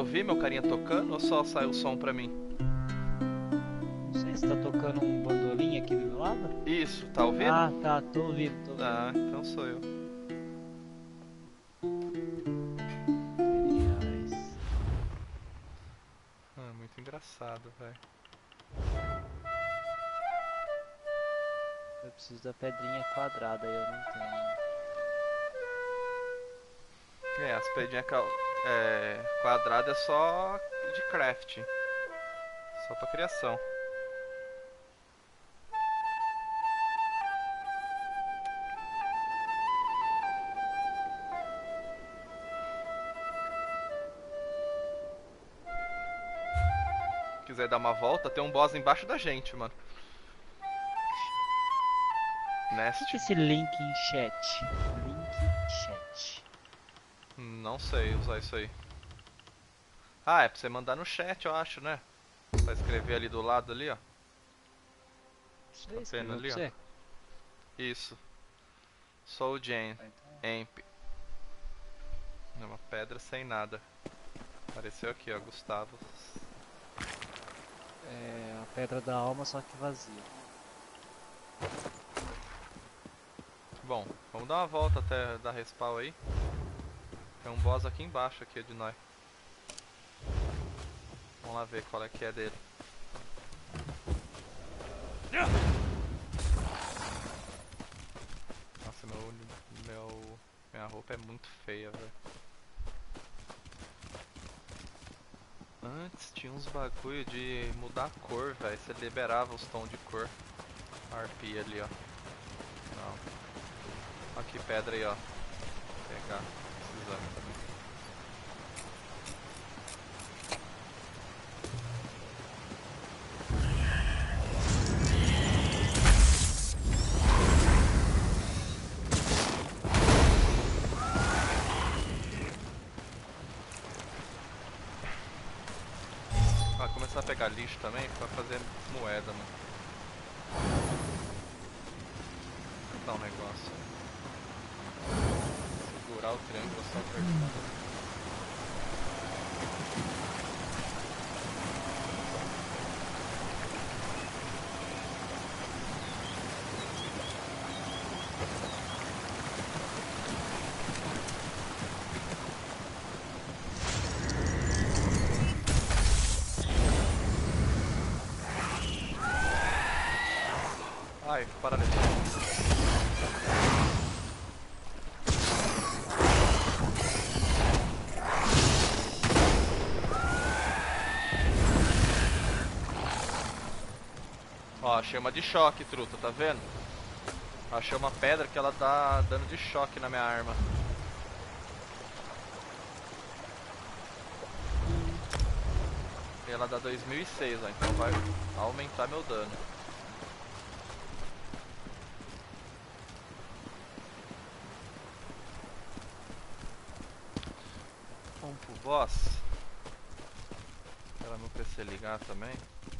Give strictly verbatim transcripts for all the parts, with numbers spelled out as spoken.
ouvir meu carinha tocando ou só sai o som pra mim? Não sei se tá tocando um bandolim aqui do meu lado. Isso, tá ouvindo? Ah, tá, tô ouvindo, tô ouvindo. Ah, então sou eu. Materiais. Ah, muito engraçado, velho. Eu preciso da pedrinha quadrada e eu não tenho. É, as pedrinhas cal- é, quadradas é só de craft. Só pra criação. Quiser dar uma volta, tem um boss embaixo da gente, mano. O Nest. que, que é esse link em chat? Link chat. Não sei usar isso aí. Ah, é pra você mandar no chat, eu acho, né? Pra escrever ali do lado ali, ó. Você Tá vendo escreveu ali, pra ó? você? Isso. Soul Jam. Ah, então. Amp. É uma pedra sem nada. Apareceu aqui, ó, Gustavo. É a pedra da alma, só que vazia. Bom, vamos dar uma volta até dar respawn aí. Tem um boss aqui embaixo aqui de nós. Vamos lá ver qual é que é dele. Nossa, meu, meu, minha roupa é muito feia, velho. Antes tinha uns bagulho de mudar a cor, velho. Você liberava os tons de cor. Arpia ali, ó. Não. Aqui, pedra aí, ó. Vou pegar. Precisando também. Vai começar a pegar lixo também pra fazer moeda, mano. Vou dar um negócio. Segurar o triângulo só apertando. Ai, paralisou. Ó, achei uma de choque, truta, tá vendo? Achei uma pedra que ela dá dano de choque na minha arma. E ela dá dois mil e seis, ó, então vai aumentar meu dano. Vamos pro boss. Espera meu P C ligar também.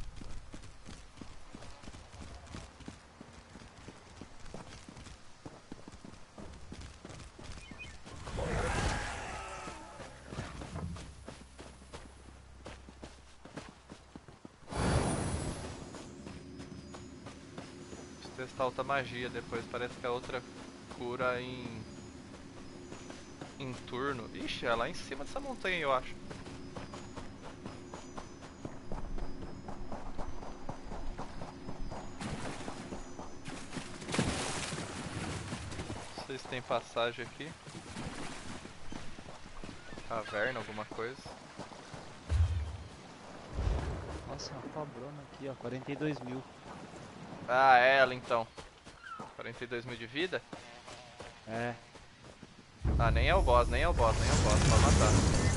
Preciso testar outra magia depois, parece que a outra cura em... em turno. Ixi, é lá em cima dessa montanha, eu acho. Não sei se tem passagem aqui. Caverna, alguma coisa. Nossa, uma cobrona aqui, ó, quarenta e dois mil. Ah, é ela então. quarenta e dois mil de vida? É. Ah, nem é o boss, nem é o boss, nem é o boss, pode matar.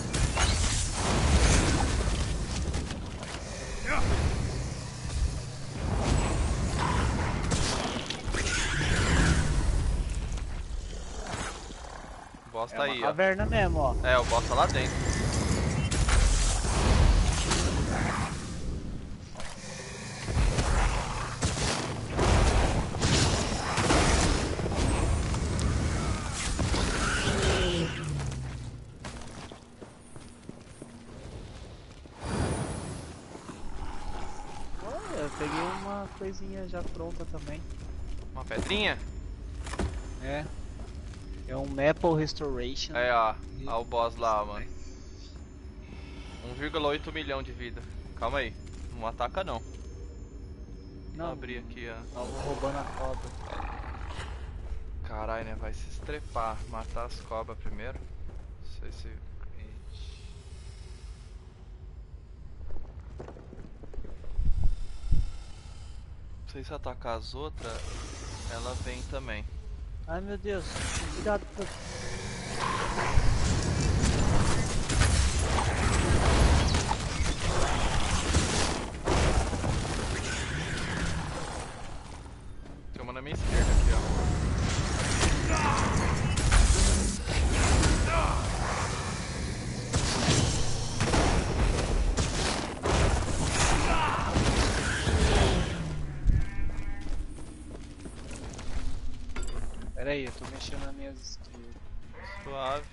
O boss É tá uma aí, ó. caverna mesmo, ó. É, o boss tá lá dentro. peguei uma coisinha já pronta também. Uma pedrinha? É. É um Maple Restoration. É, ó. Ó o boss lá, mano. um vírgula oito milhão de vida. Calma aí. Não ataca não. Vou Não, abrir aqui, ó. tava roubando a cobra. Caralho, né? Vai se estrepar. Matar as cobras primeiro. Não sei se... Não sei se atacar as outras, ela vem também. Ai meu Deus, cuidado. Tem uma na minha esquerda aqui, ó. Pera aí, eu tô mexendo nas minhas skills. Suave.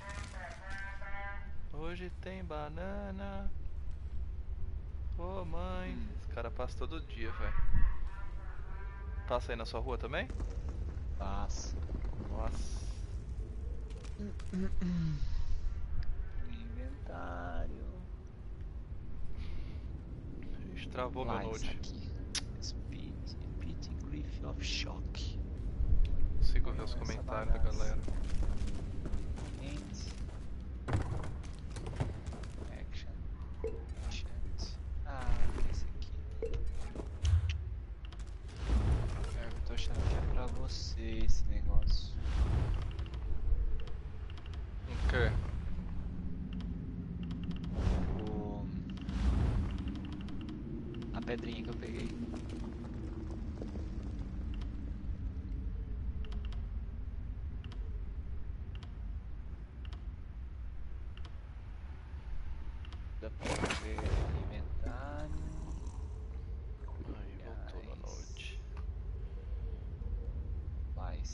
Hoje tem banana. Ô mãe. Hum. Esse cara passa todo dia, velho. Passa aí na sua rua também? Passa. Nossa. Inventário. Ixi, travou Lá, meu isso note. aqui. Speed, Speed Griff of Shock. Consigo ver os Essa comentários da bagaça. galera. End. Action. Chat. Ah, esse aqui. Eu tô achando que é pra você esse negócio. O quê? O... A pedrinha que eu peguei. Dá pra ver inventário. Aí voltou no note. Faz.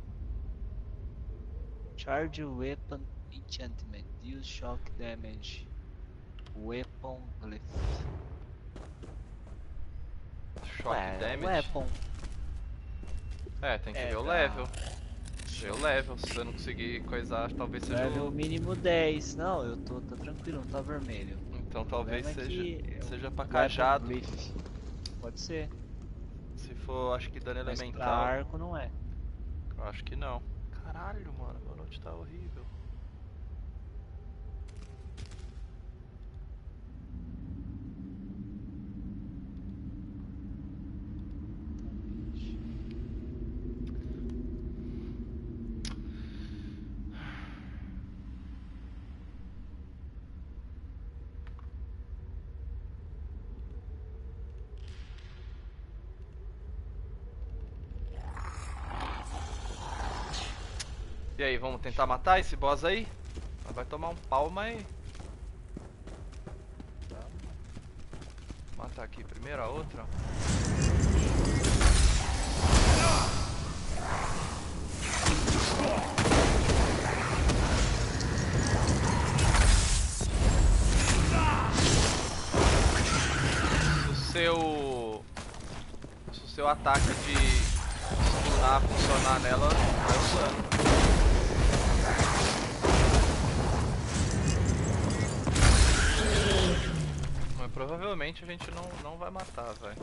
Charge weapon enchantment. Deal shock damage. Weapon glyph. Shock Ué, damage. Weapon. É, tem que É, ver o dá- level. Ver o level. Se você não conseguir coisar, talvez seja Level o... mínimo dez. Não, eu tô, tá tranquilo, não tá vermelho. Então O talvez problema é seja, que seja pra weapon cajado. glyph. Pode ser. Se for, acho que dano Mas pra elemental. arco não é. Eu acho que não. Caralho, mano, meu note tá horrível. E aí, vamos tentar matar esse boss aí? Vai tomar um pau, mas... Matar aqui primeiro a outra. Se o seu... Se o seu ataque de stunar funcionar nela, vai usando. Mas provavelmente a gente não, não vai matar, velho.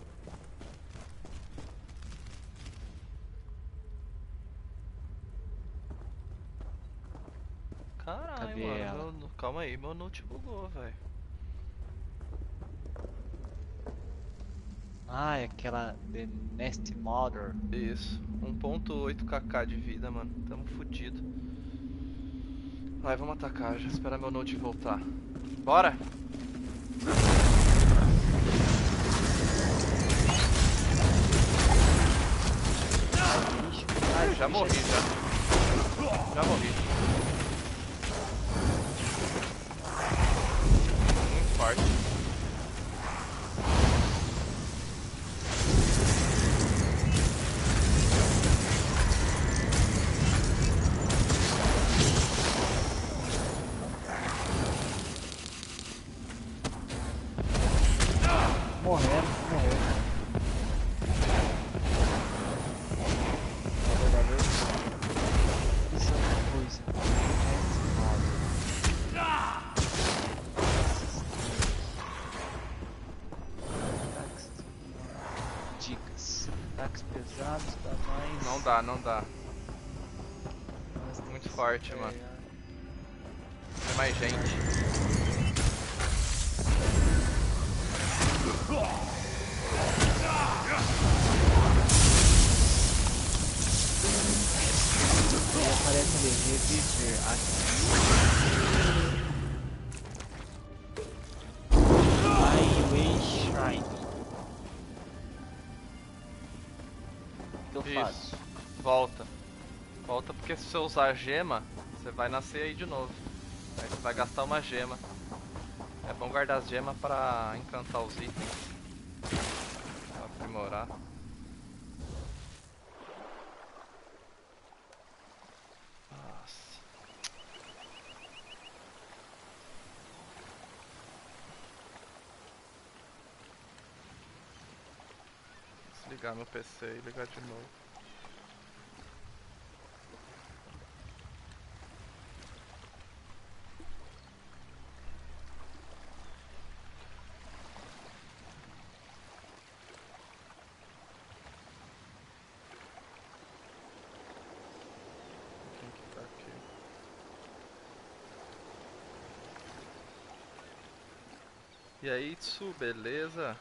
Caralho, Cadê mano. ela? Meu, calma aí, meu note bugou, velho. Ah, é aquela The Nasty Mother. Isso. um ponto oito kk de vida, mano. Tamo fudido. Vai, vamos atacar já. Esperar meu note voltar. Bora! Ah, Já morri, já. Já morri. Muito forte. Morrendo, morreu. pesados, tá mais... Não dá, não dá. Mas tem Muito que forte, se mano. pegar. Tem mais gente. Aí aparece ali, reviver aqui. Highway Shrine. O que eu Isso. faço? Volta. Volta porque se você usar a gema, você vai nascer aí de novo. Aí você vai gastar uma gema. É bom guardar as gemas pra encantar os itens. Pra aprimorar. Nossa. Desligar meu P C e ligar de novo. Quem que tá aqui? E aí, Tsu, beleza?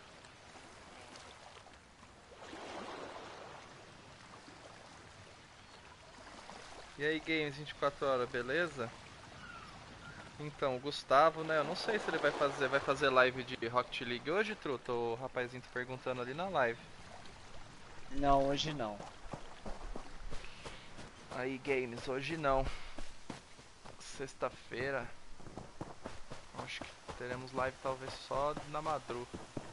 E aí, Games vinte e quatro horas, beleza? Então, o Gustavo, né? Eu não sei se ele vai fazer, vai fazer live de Rocket League hoje, Truto? O rapazinho tá perguntando ali na live. Não, hoje não. Aí, Games, hoje não. Sexta-feira. Acho que teremos live talvez só na madru.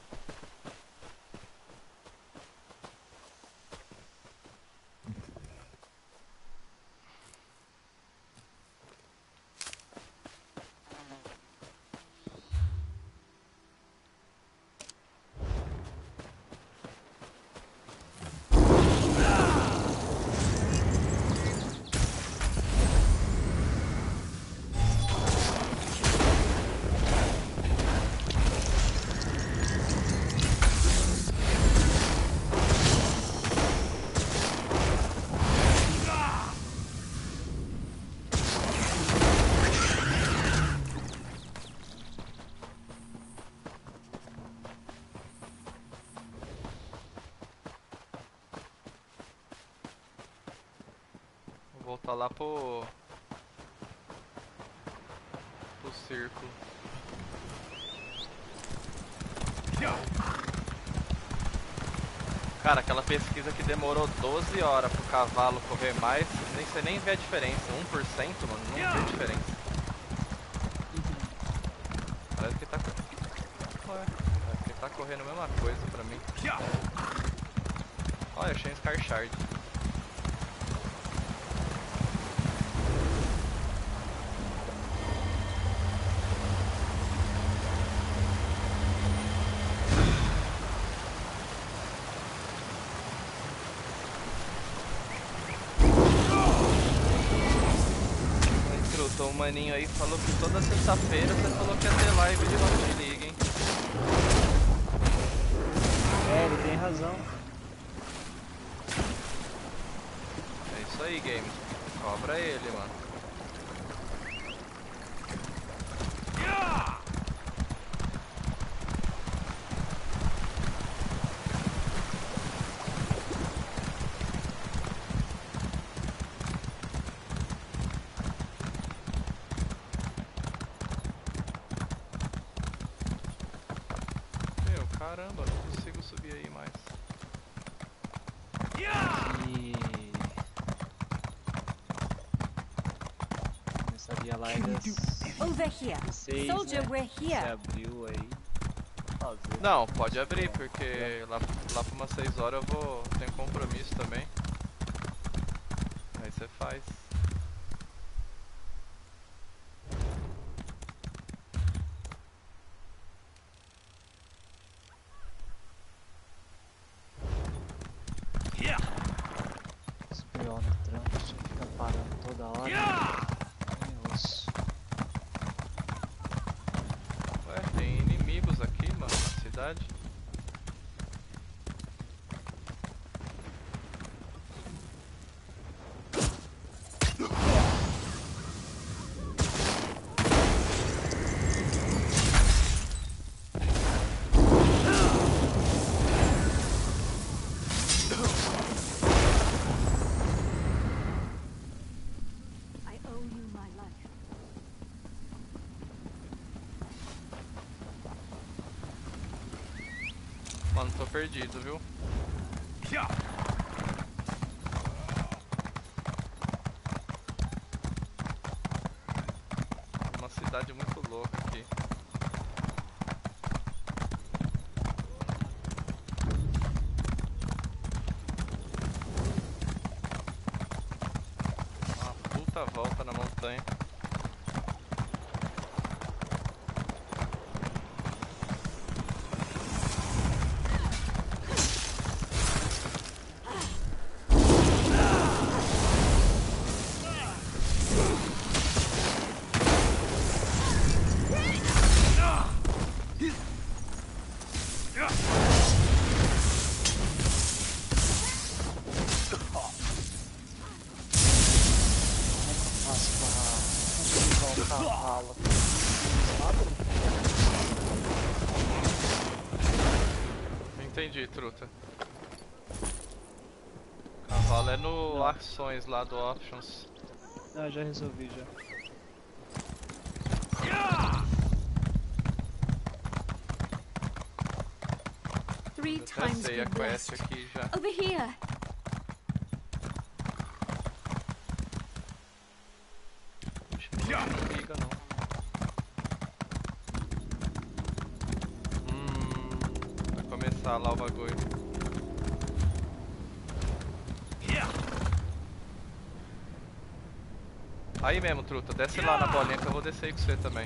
Vou voltar lá pro... pro círculo. Cara, aquela pesquisa que demorou doze horas pro cavalo correr mais, nem, você nem vê a diferença. um por cento, mano, não vê diferença. Parece que tá... Ué, parece que tá correndo a mesma coisa pra mim. Olha, achei um Scar Shard. O maninho aí falou que toda sexta-feira você falou que ia ter live de Rocket League, hein? É, ele tem razão. É isso aí, Games. Cobra ele, mano. Meu, caramba, não consigo subir aí mais. E... Começaria lá das Over here. seis, Soldier, né? we're Você here. abriu aí. Fazer. Não, pode abrir, porque lá, lá por umas seis horas eu vou... tenho compromisso também. Aí você faz. Os B O no trampo, tinha que ficar parando toda hora. Ai, osso. Ué, tem inimigos aqui, mano, na cidade. Mano, tô perdido, viu? Uma cidade muito louca aqui. Uma puta volta na montanha. Nossa, pra conseguir voltar a vala. Entendi, truta. Cavalo é no Não. ações lá do Options. Ah, já resolvi já. Three Eu até times sei a be quest blessed. aqui já. Over here. Não liga não. Hum, vai começar lá o bagulho. Aí mesmo, truta, desce lá na bolinha que eu vou descer aí com você também.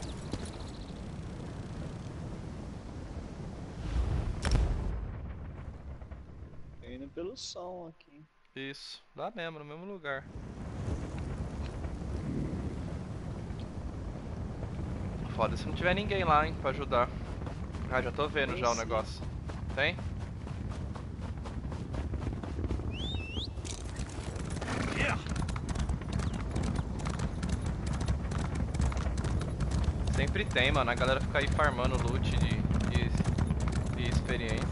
Tô indo pelo som aqui. Isso, lá mesmo, no mesmo lugar. Foda se não tiver ninguém lá, hein, pra ajudar. Ah, já tô vendo Tem já o sim. negócio. Tem? Sempre tem, mano. A galera fica aí farmando loot de, de, de experiência.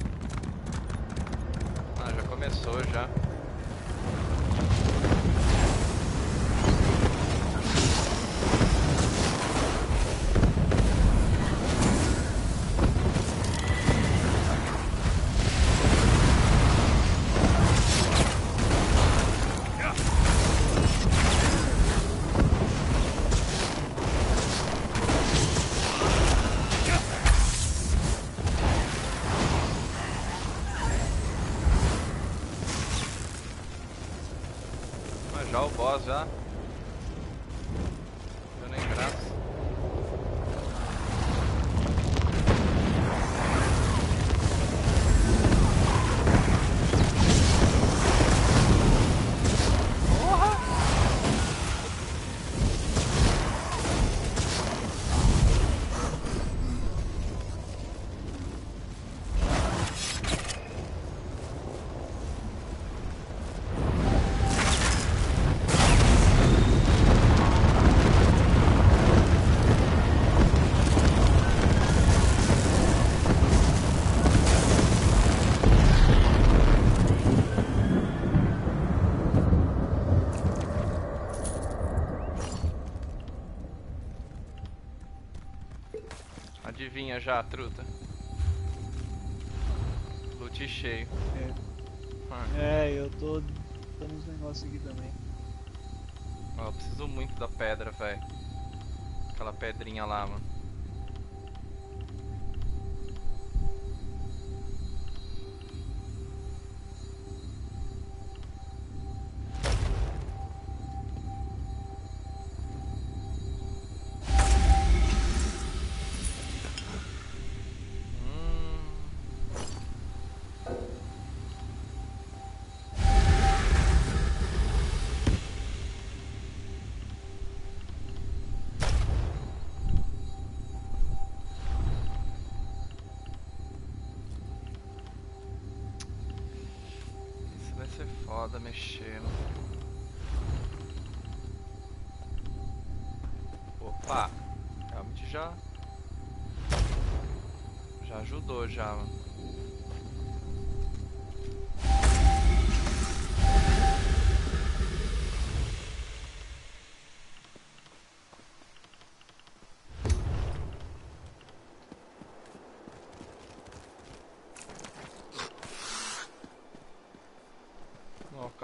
Ah, já começou já. Ah, já o boss já. Deu nem graça. Adivinha já, truta. Loot cheio. É. Ah, É, eu tô dando uns negócios aqui também. ó, eu preciso muito da pedra, velho. Aquela pedrinha lá, mano. Isso vai ser foda mexendo. Opa! Realmente já. Já ajudou já, mano.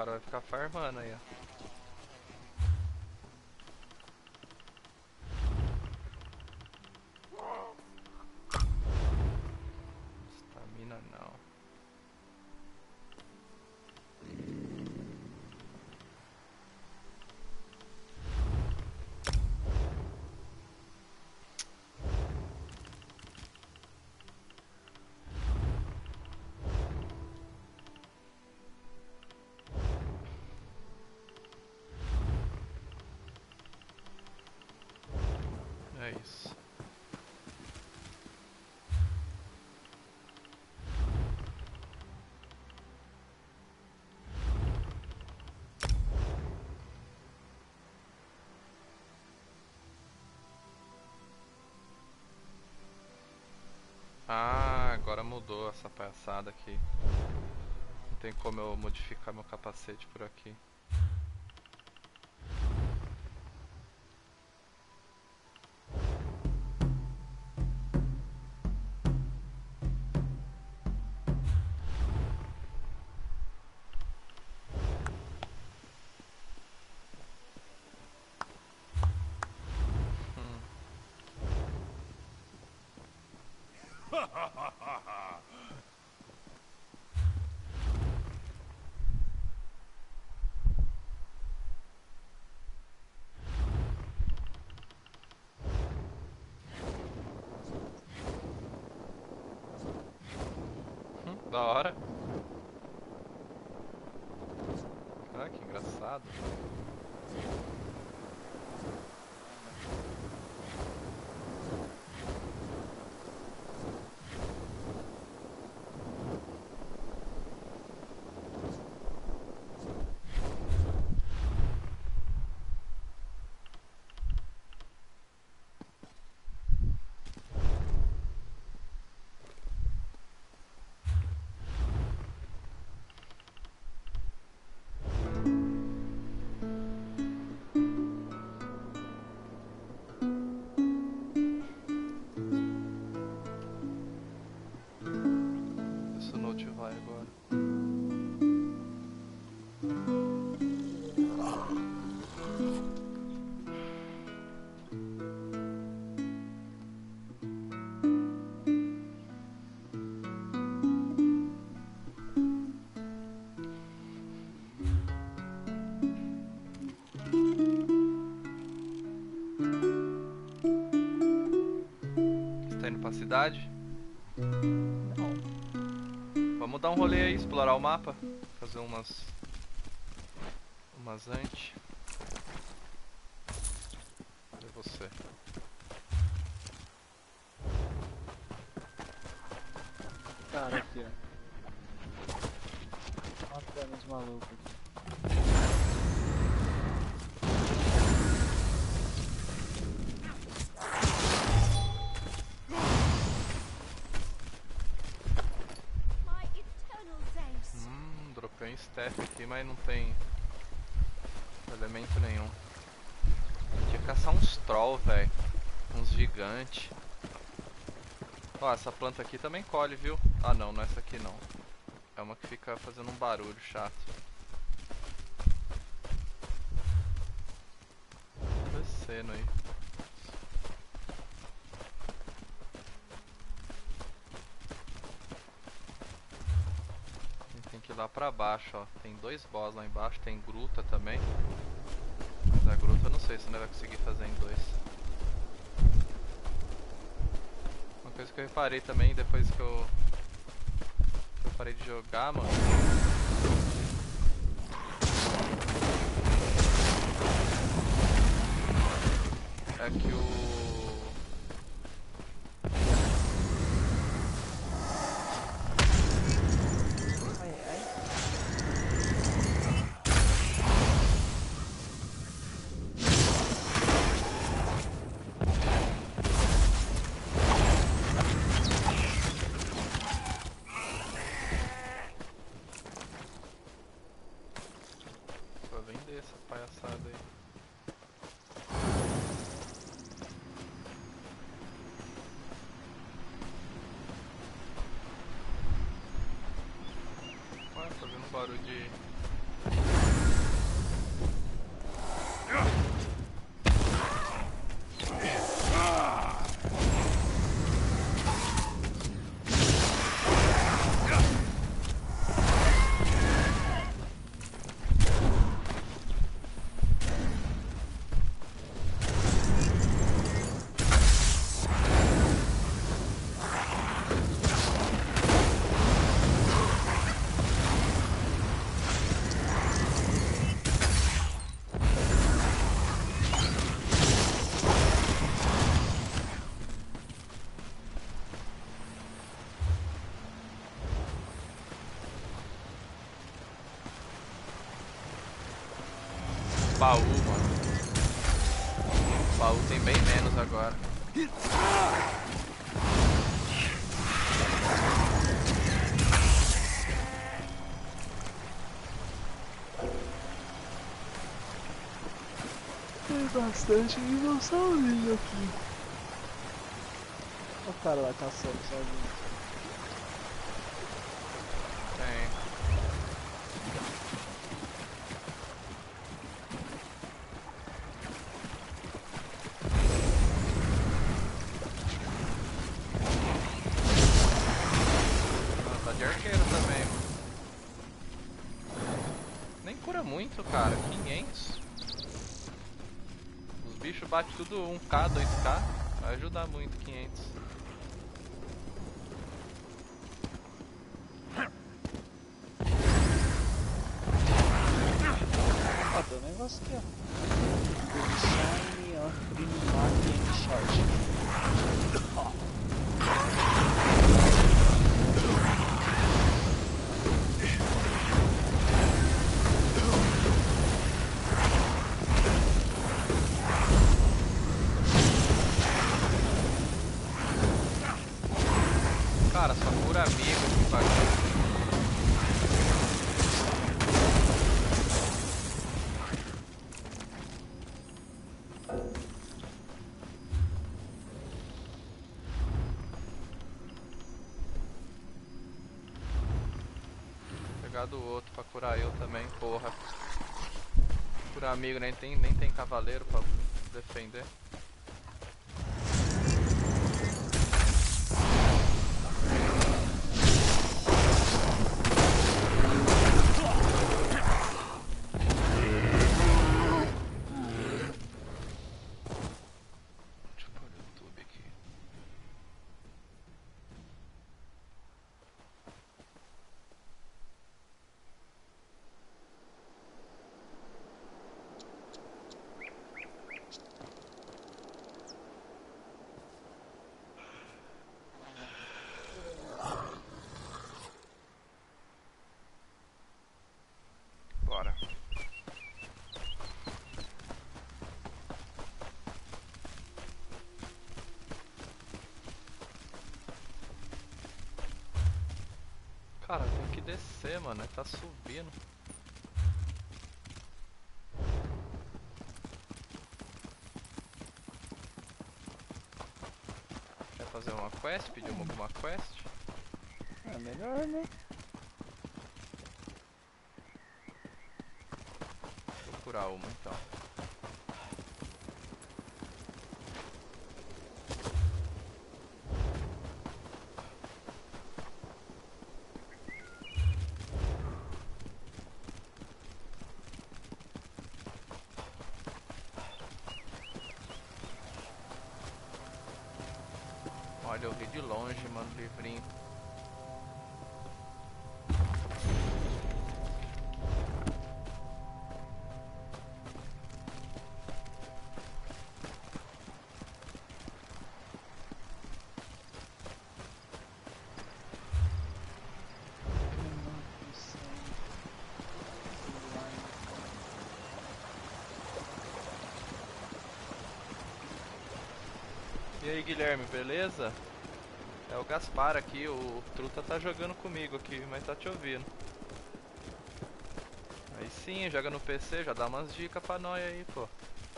Agora vai ficar farmando aí, ó. Estamina não. É isso. Ah, agora mudou essa palhaçada aqui. Não tem como eu modificar meu capacete por aqui. Hum, da hora. Ah, que engraçado. Esse note vai agora. Você tá indo pra cidade? Não. Vamos dar um rolê aí, explorar o mapa. Fazer umas... Umas antes. Cadê você? Cara, aqui, ó. Matando os malucos aqui. My eternal thanks. Hum, dropei um staff aqui, mas não tem elemento nenhum. Tinha que caçar uns troll, velho. Uns gigantes. Ó, essa planta aqui também colhe, viu? Ah não, não é essa aqui não. É uma que fica fazendo um barulho chato. Descendo aí. Tem que ir lá pra baixo, ó. Tem dois boss lá embaixo, tem gruta também. Mas a gruta eu não sei se não vai conseguir fazer em dois. Uma coisa que eu reparei também depois que eu, que eu parei de jogar, mano. É que o... Ai, ai. Só vender essa palhaçada aí. Ué, tô vendo um barulho de... baú, mano. O baú tem bem menos agora. Tem bastante dinossauro aqui. Olha o cara lá caçando sozinho. Tem. Ah, tá de arqueiro também, mano. Nem cura muito, cara. quinhentos. Os bichos batem tudo um K, dois K. Vai ajudar muito, quinhentos. Ó, tem um negócio aqui, ó. Shine on Primimark and Charge. Cara, só cura amigo que bagulho. Pegar do outro pra curar eu também, porra. Curar amigo, nem tem, nem tem cavaleiro pra defender. Deixa eu pôr no YouTube aqui. Bora. Cara, tem que descer, mano. Ele tá subindo. Quer fazer uma quest? Pedir alguma quest? É melhor, né? Vou procurar uma então. Olha, eu vi de longe, mano, o livrinho. E aí, Guilherme, beleza? É o Gaspar aqui, o Truta tá jogando comigo aqui, mas tá te ouvindo. Aí sim, joga no P C, já dá umas dicas pra nós aí, pô.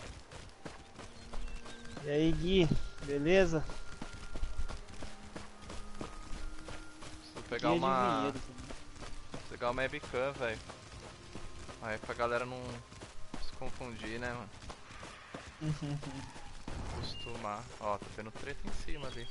E aí, Gui, beleza? Preciso pegar Gui é de uma... Vinhedo também. pegar uma webcam, velho. Aí pra galera não se confundir, né, mano? Acostumar. Ó, tá tendo treta em cima ali.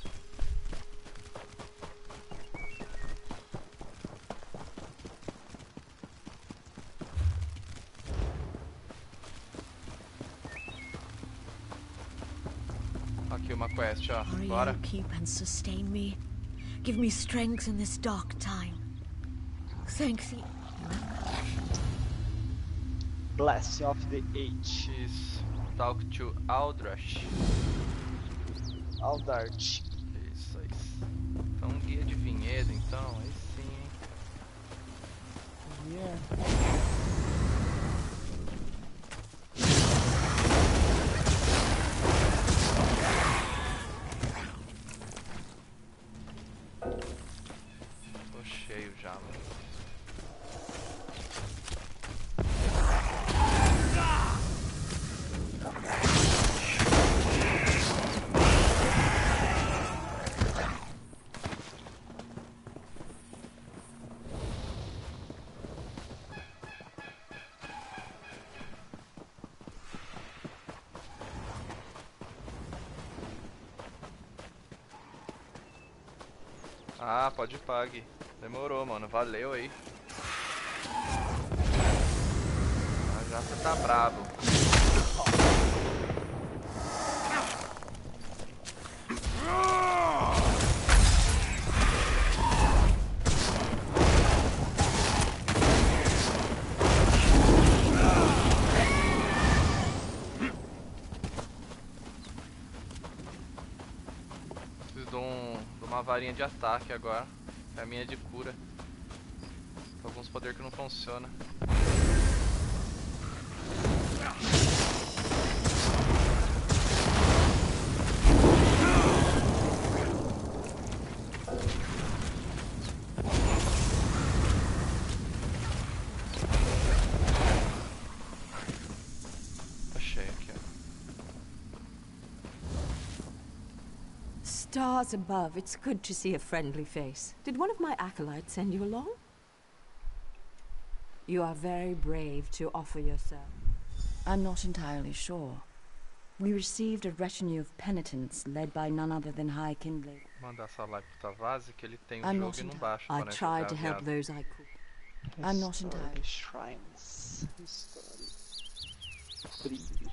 Aqui uma quest, ó. Hurry, Bora. O keep and sustain me. Give me strength in this dark time. Thank thee. Blast of the Age. Isso. Talk to Aldrash. Aldart. Isso, isso. Então, guia de vinhedo, então. Aí sim, hein. Yeah. já, mano. Ah, pode pague. Demorou, mano. Valeu aí. Ah, já você tá brabo. Preciso de, um, de uma varinha de ataque agora. É a minha de cura. Tem alguns poderes que não funcionam. Achei aqui, ó. Stars above, it's good to see a friendly face. Did one of my acolytes send you along? You are very brave to offer yourself. I'm not entirely sure. We received a retinue of penitents led by none other than High Kindly. Mandar essa live pro Tavazzi que ele tem o I'm jogo not e não entirely- baixa. I quando é tried to jogar, help viado. those I could. I'm not entirely- Shrines. Restore. Brilhos.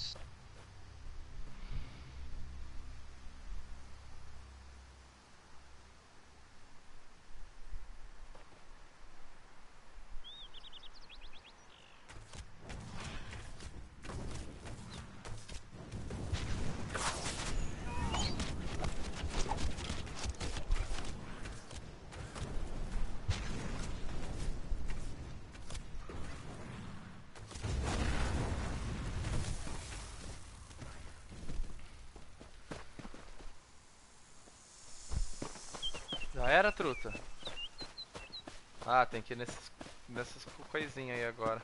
Já era, truta? Ah, tem que ir nesses, nessas co- coisinhas aí agora.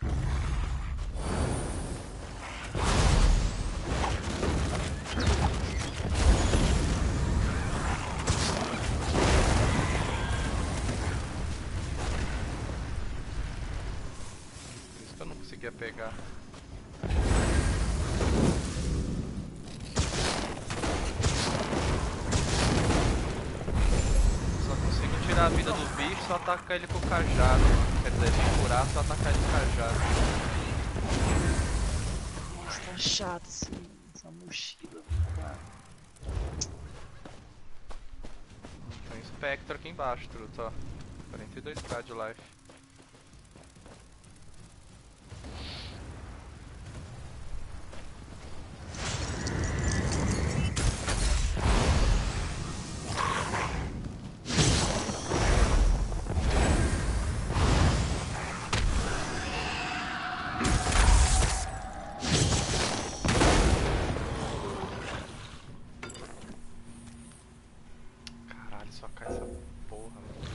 Por isso que eu não conseguia pegar. Só consigo tirar a vida do bicho, só atacar ele com o cajado. Quer dizer, se curar, só atacar ele com o cajado. Nossa, tá chato esse, essa mochila, cara. Tem um espectro aqui embaixo, truta, ó. quarenta e dois k de life. Caralho, só cai essa porra, mano.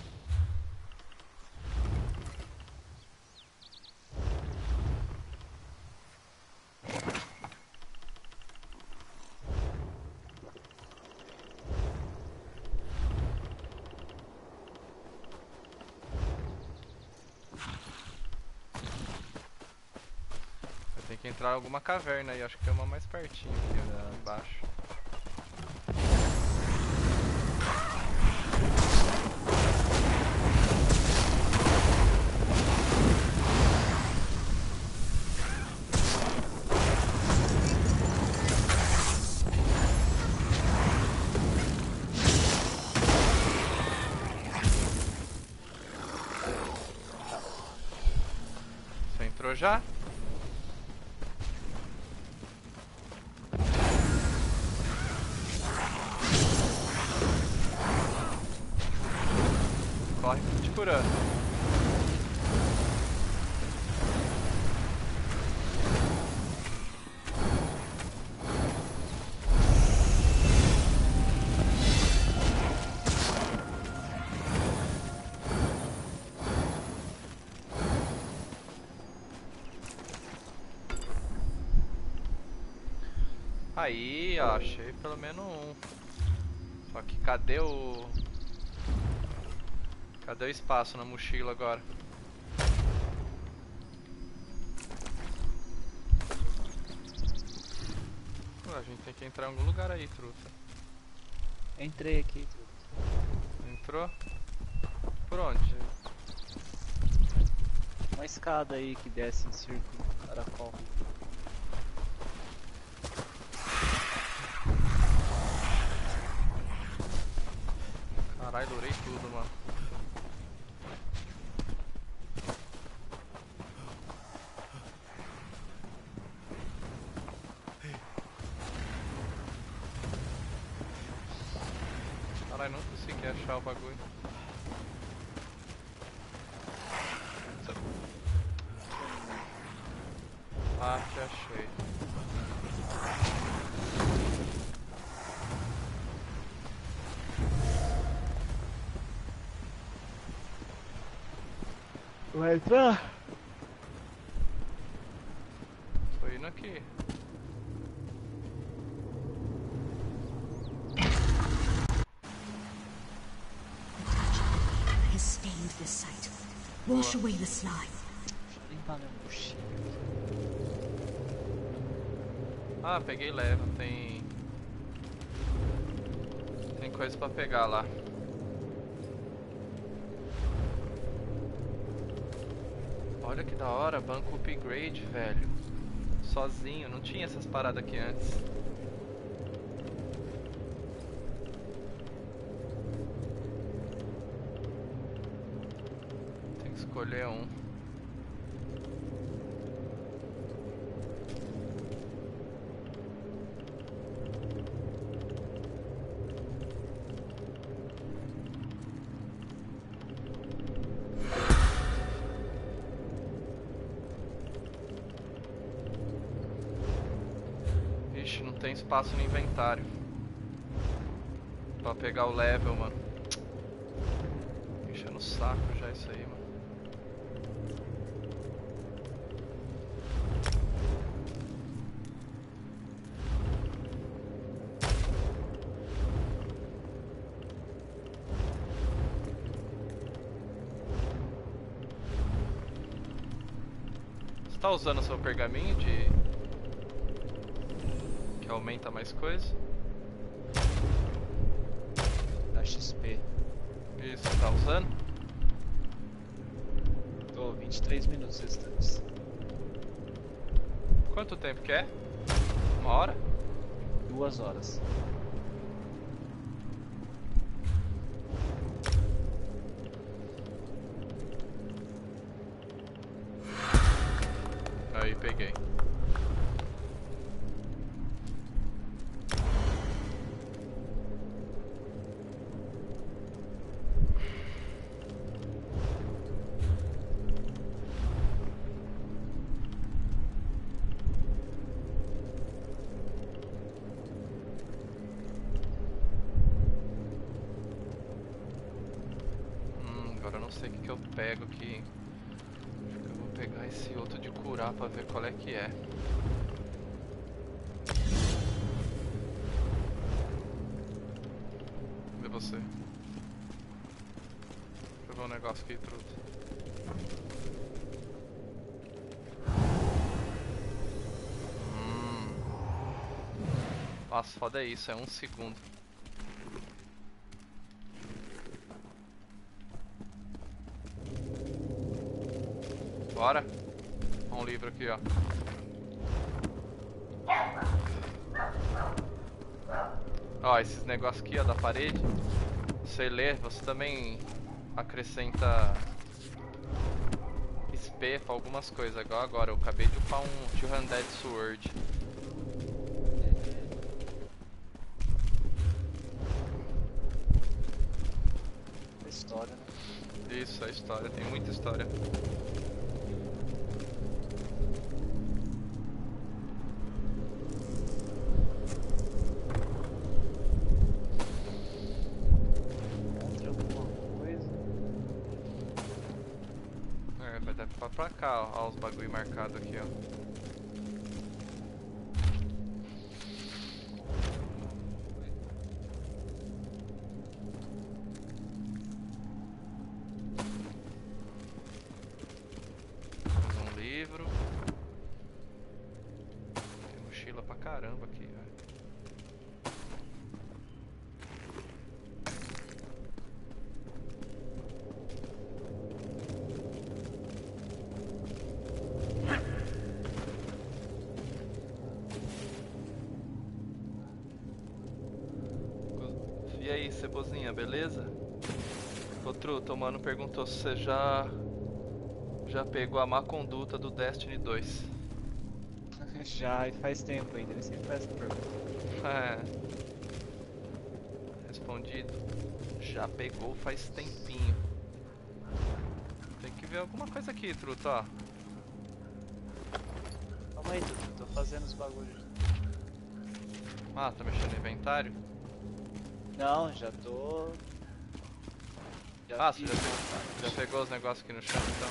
Eu tenho que entrar em alguma caverna aí, acho que tem uma mais pertinho aqui, né, embaixo. Você entrou já? Corre que eu tô te curando. Aí, ó, achei pelo menos um. Só que cadê o... Cadê o espaço na mochila agora? Ué, a gente tem que entrar em algum lugar aí, truta. Entrei aqui, truta. Entrou? Por onde? Uma escada aí que desce em círculo, caracol. Caralho, dourei tudo, mano. Caralho, não consegui achar o bagulho. Ah, te achei. Vai entrar? Tô indo aqui. Has stained this site. Wash away the slime. Deixa eu limpar minha mochila. Ah, peguei leva, tem... Tem coisa pra pegar lá. Olha que da hora, banco upgrade, velho. Sozinho, não tinha essas paradas aqui antes. Tem que escolher um. Ixi, não tem espaço no inventário pra pegar o level, mano. Enchendo o saco já isso aí, mano. Você tá usando o seu pergaminho de... que aumenta mais coisa? Da X P. Isso, tá usando? Tô vinte e três minutos restantes. Quanto tempo que é? Uma hora? Duas horas. Aí, peguei. Agora eu não sei o que, que eu pego aqui. Acho que eu vou pegar esse outro de curar pra ver qual é que é. Cadê você? Deixa eu ver um negócio aqui, truta. Hum. Nossa, foda é isso, é um segundo. Bora. Ó, um livro aqui, ó. Ó, esses negócios aqui, ó, da parede. Você lê, você também acrescenta X P pra algumas coisas. Igual agora, eu acabei de upar um Two-Handed Sword. A história, né? Isso, a história, tem muita história. Encontre alguma coisa. É, vai dar pra, pra cá, ó, ó os bagulho marcado aqui, ó. aí, Cebozinha, beleza? Ô Truta, o mano perguntou se você já... Já pegou a má conduta do Destiny dois. Já, e faz tempo ainda, ele sempre faz essa pergunta. É. Respondido. Já pegou faz tempinho. Tem que ver alguma coisa aqui, Truta, ó. Calma aí, Dudu, tô fazendo os bagulhos. Ah, tá mexendo no inventário? Não, já tô... Já Ah, você fiz. já pegou, já pegou os negócios aqui no chão, então?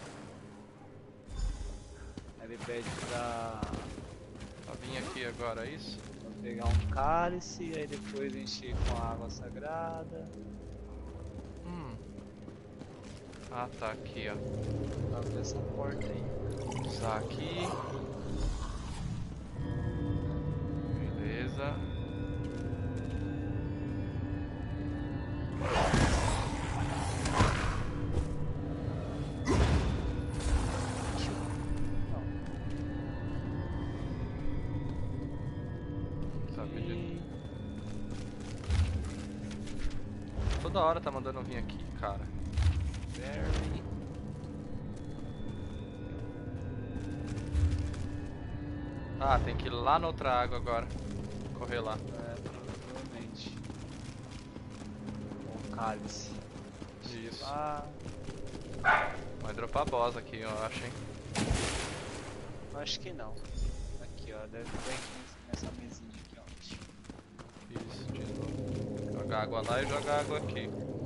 Ele pede pra... Pra vir aqui agora, é isso? pra pegar um cálice, aí depois encher com a água sagrada. Hum. Ah, tá aqui, ó. Pra abrir essa porta aí. Usar aqui. Beleza. Tá pedindo. Toda hora tá mandando eu vir aqui, cara. Very. Ah, tem que ir lá na outra água agora. Correr lá. É, provavelmente. Um cálice. Isso. Ah, Vai dropar boss aqui, eu acho, hein? acho que não. Aqui, ó, deve vir nessa mesinha aqui, ó. Isso, de novo. Joga água lá e joga água aqui.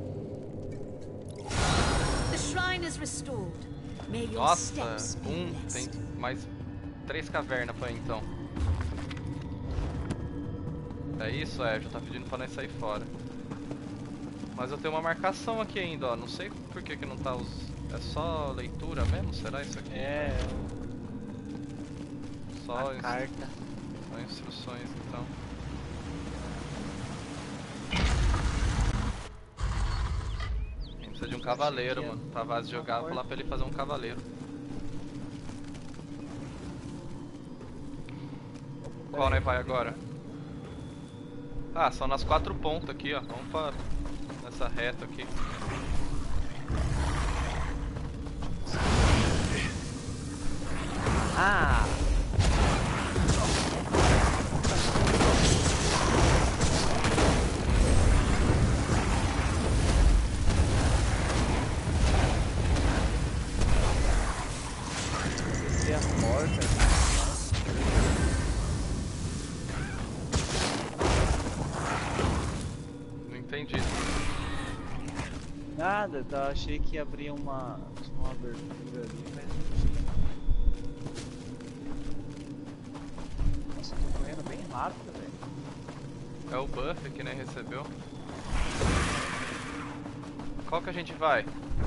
The shrine is restored. May your Nossa, steps be um, blessed. tem mais três cavernas pra ir então. É isso, é, já tá pedindo pra nós sair fora. Mas eu tenho uma marcação aqui ainda, ó. Não sei por que que não tá os... É só leitura mesmo? Será isso aqui? É, Só, a ins- carta. só instruções então. A gente precisa de um cavaleiro, aqui, ó. mano. Tavares jogar, vou falar pra ele fazer um cavaleiro. Qual nós vai agora? Ah, são nas quatro pontas aqui, ó. Vamos pra nessa reta aqui. Ah! Esse é a porta. Não entendi. Nada, tá, achei que abria uma, uma abertura ali, mas não tinha. Nossa, eu tô correndo bem rápido, velho. É o buff que nem recebeu. Qual que a gente vai?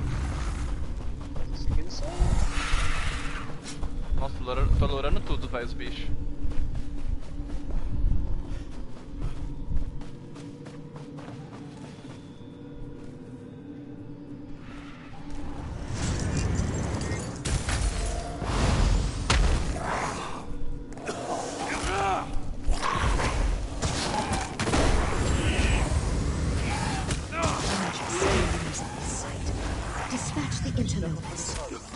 Tô seguindo só Nossa, tô lourando, tô lourando tudo, vai, os bichos. Dispatch the interlopers.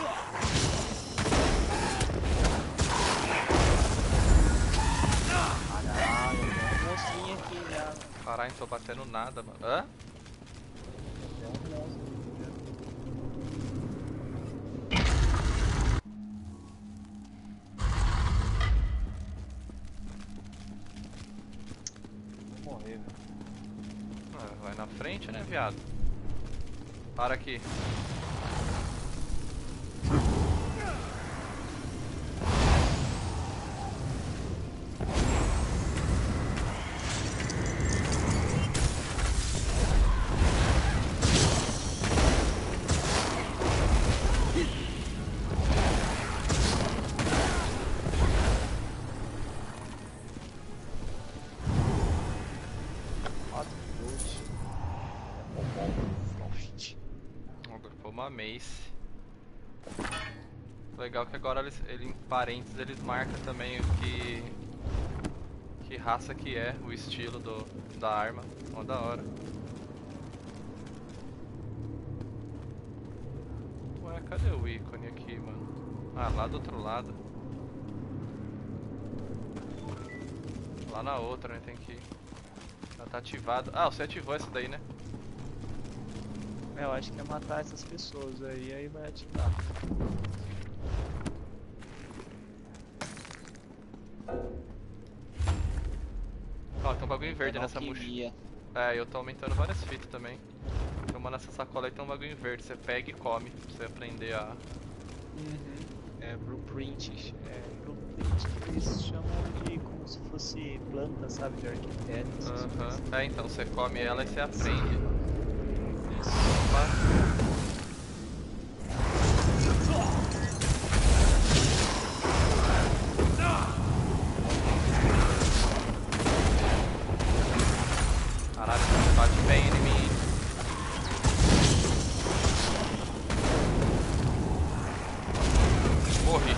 caralho, tem um monstrinho aqui já. Caralho, não tô batendo nada, mano. Hã? Tem um monstro aqui já. Vou morrer, velho. Ah, vai na frente, né, viado? Para aqui. quatro gold. Frost. Agora foi uma mace. Legal que agora eles, ele, em parênteses eles marcam também o que, que que raça que é, o estilo do, da arma. Ó, da hora. Ué, cadê o ícone aqui, mano? Ah, lá do outro lado. Lá na outra, né? Tem que ir. Ela tá ativado. Ah, você ativou essa daí, né? Eu acho que é matar essas pessoas aí, aí vai ativar. Ó, tem um bagulho verde nessa mochila. Alquimia. É, eu tô aumentando várias fitas também. Tem uma nessa sacola aí, tem um bagulho verde. Você pega e come, pra você aprender a... Uhum. É blueprint. É blueprint que eles chamam de como se fosse planta, sabe? De arquiteto. essas Aham. coisas. É, então você come ela e você aprende. Isso. Opa. Caralho, você bate bem em mim. Morri.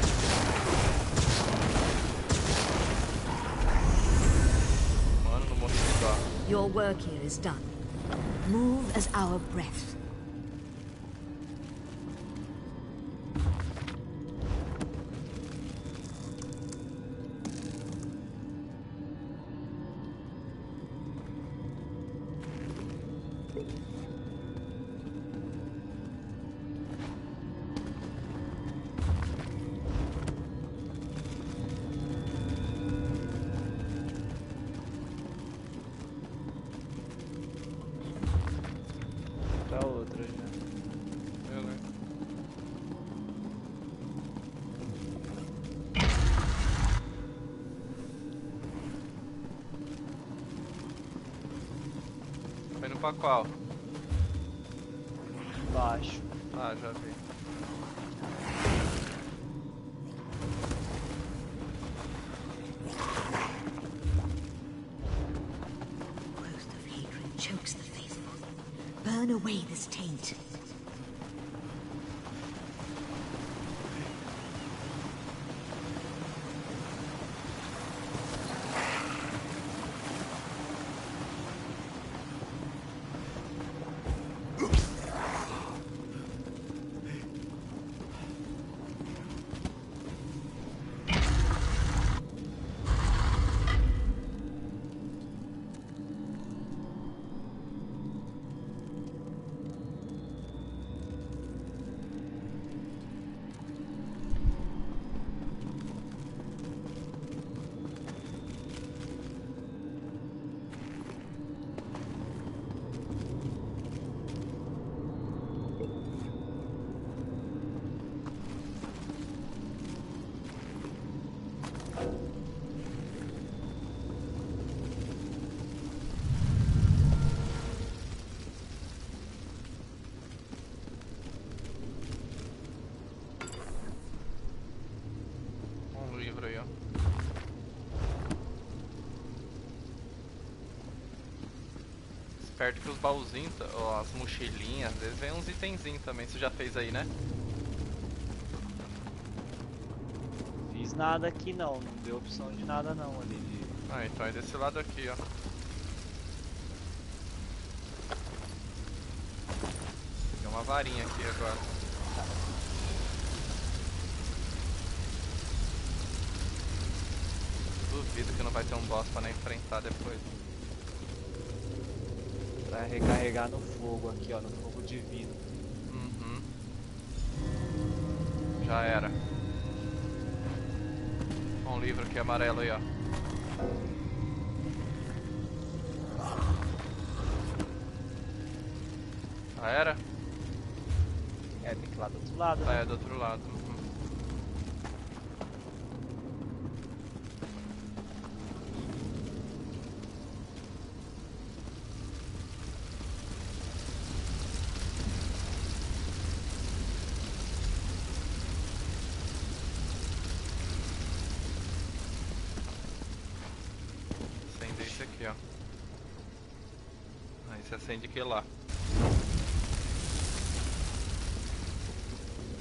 Mano, não morri de dó. Your work here is done. Move as our breath. Pra outra já. Beleza. Foi indo pra qual? Baixo. Ah, já vi. Growth of hatred chokes the faithful. Burn away this taint. Um livro aí, ó. Esperto que os baúzinhos, ó, as mochilinhas, às vezes vem uns itenzinhos também. Você já fez aí, né? Fiz nada aqui não, não deu opção de nada não ali. de- Ah, então é desse lado aqui, ó. Tem uma varinha aqui agora. Duvido que não vai ter um boss pra não enfrentar depois. Pra recarregar no fogo aqui, ó, no fogo divino. Uhum. Já era. Um livro aqui amarelo aí, ó. Já era? É, tem que ir lá do outro lado, Ah, né? é do outro lado. Uhum. Acender esse aqui, ó. Aí você acende aqui lá.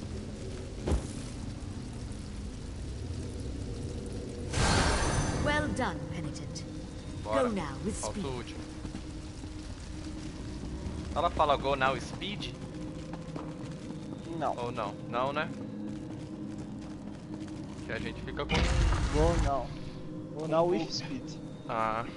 Well done, penitent. Bora. Go now with Falta speed. o último. Ela fala go now speed? Não. Ou não? Não, né? Que a gente fica com... Go now. Go now with speed. Ah.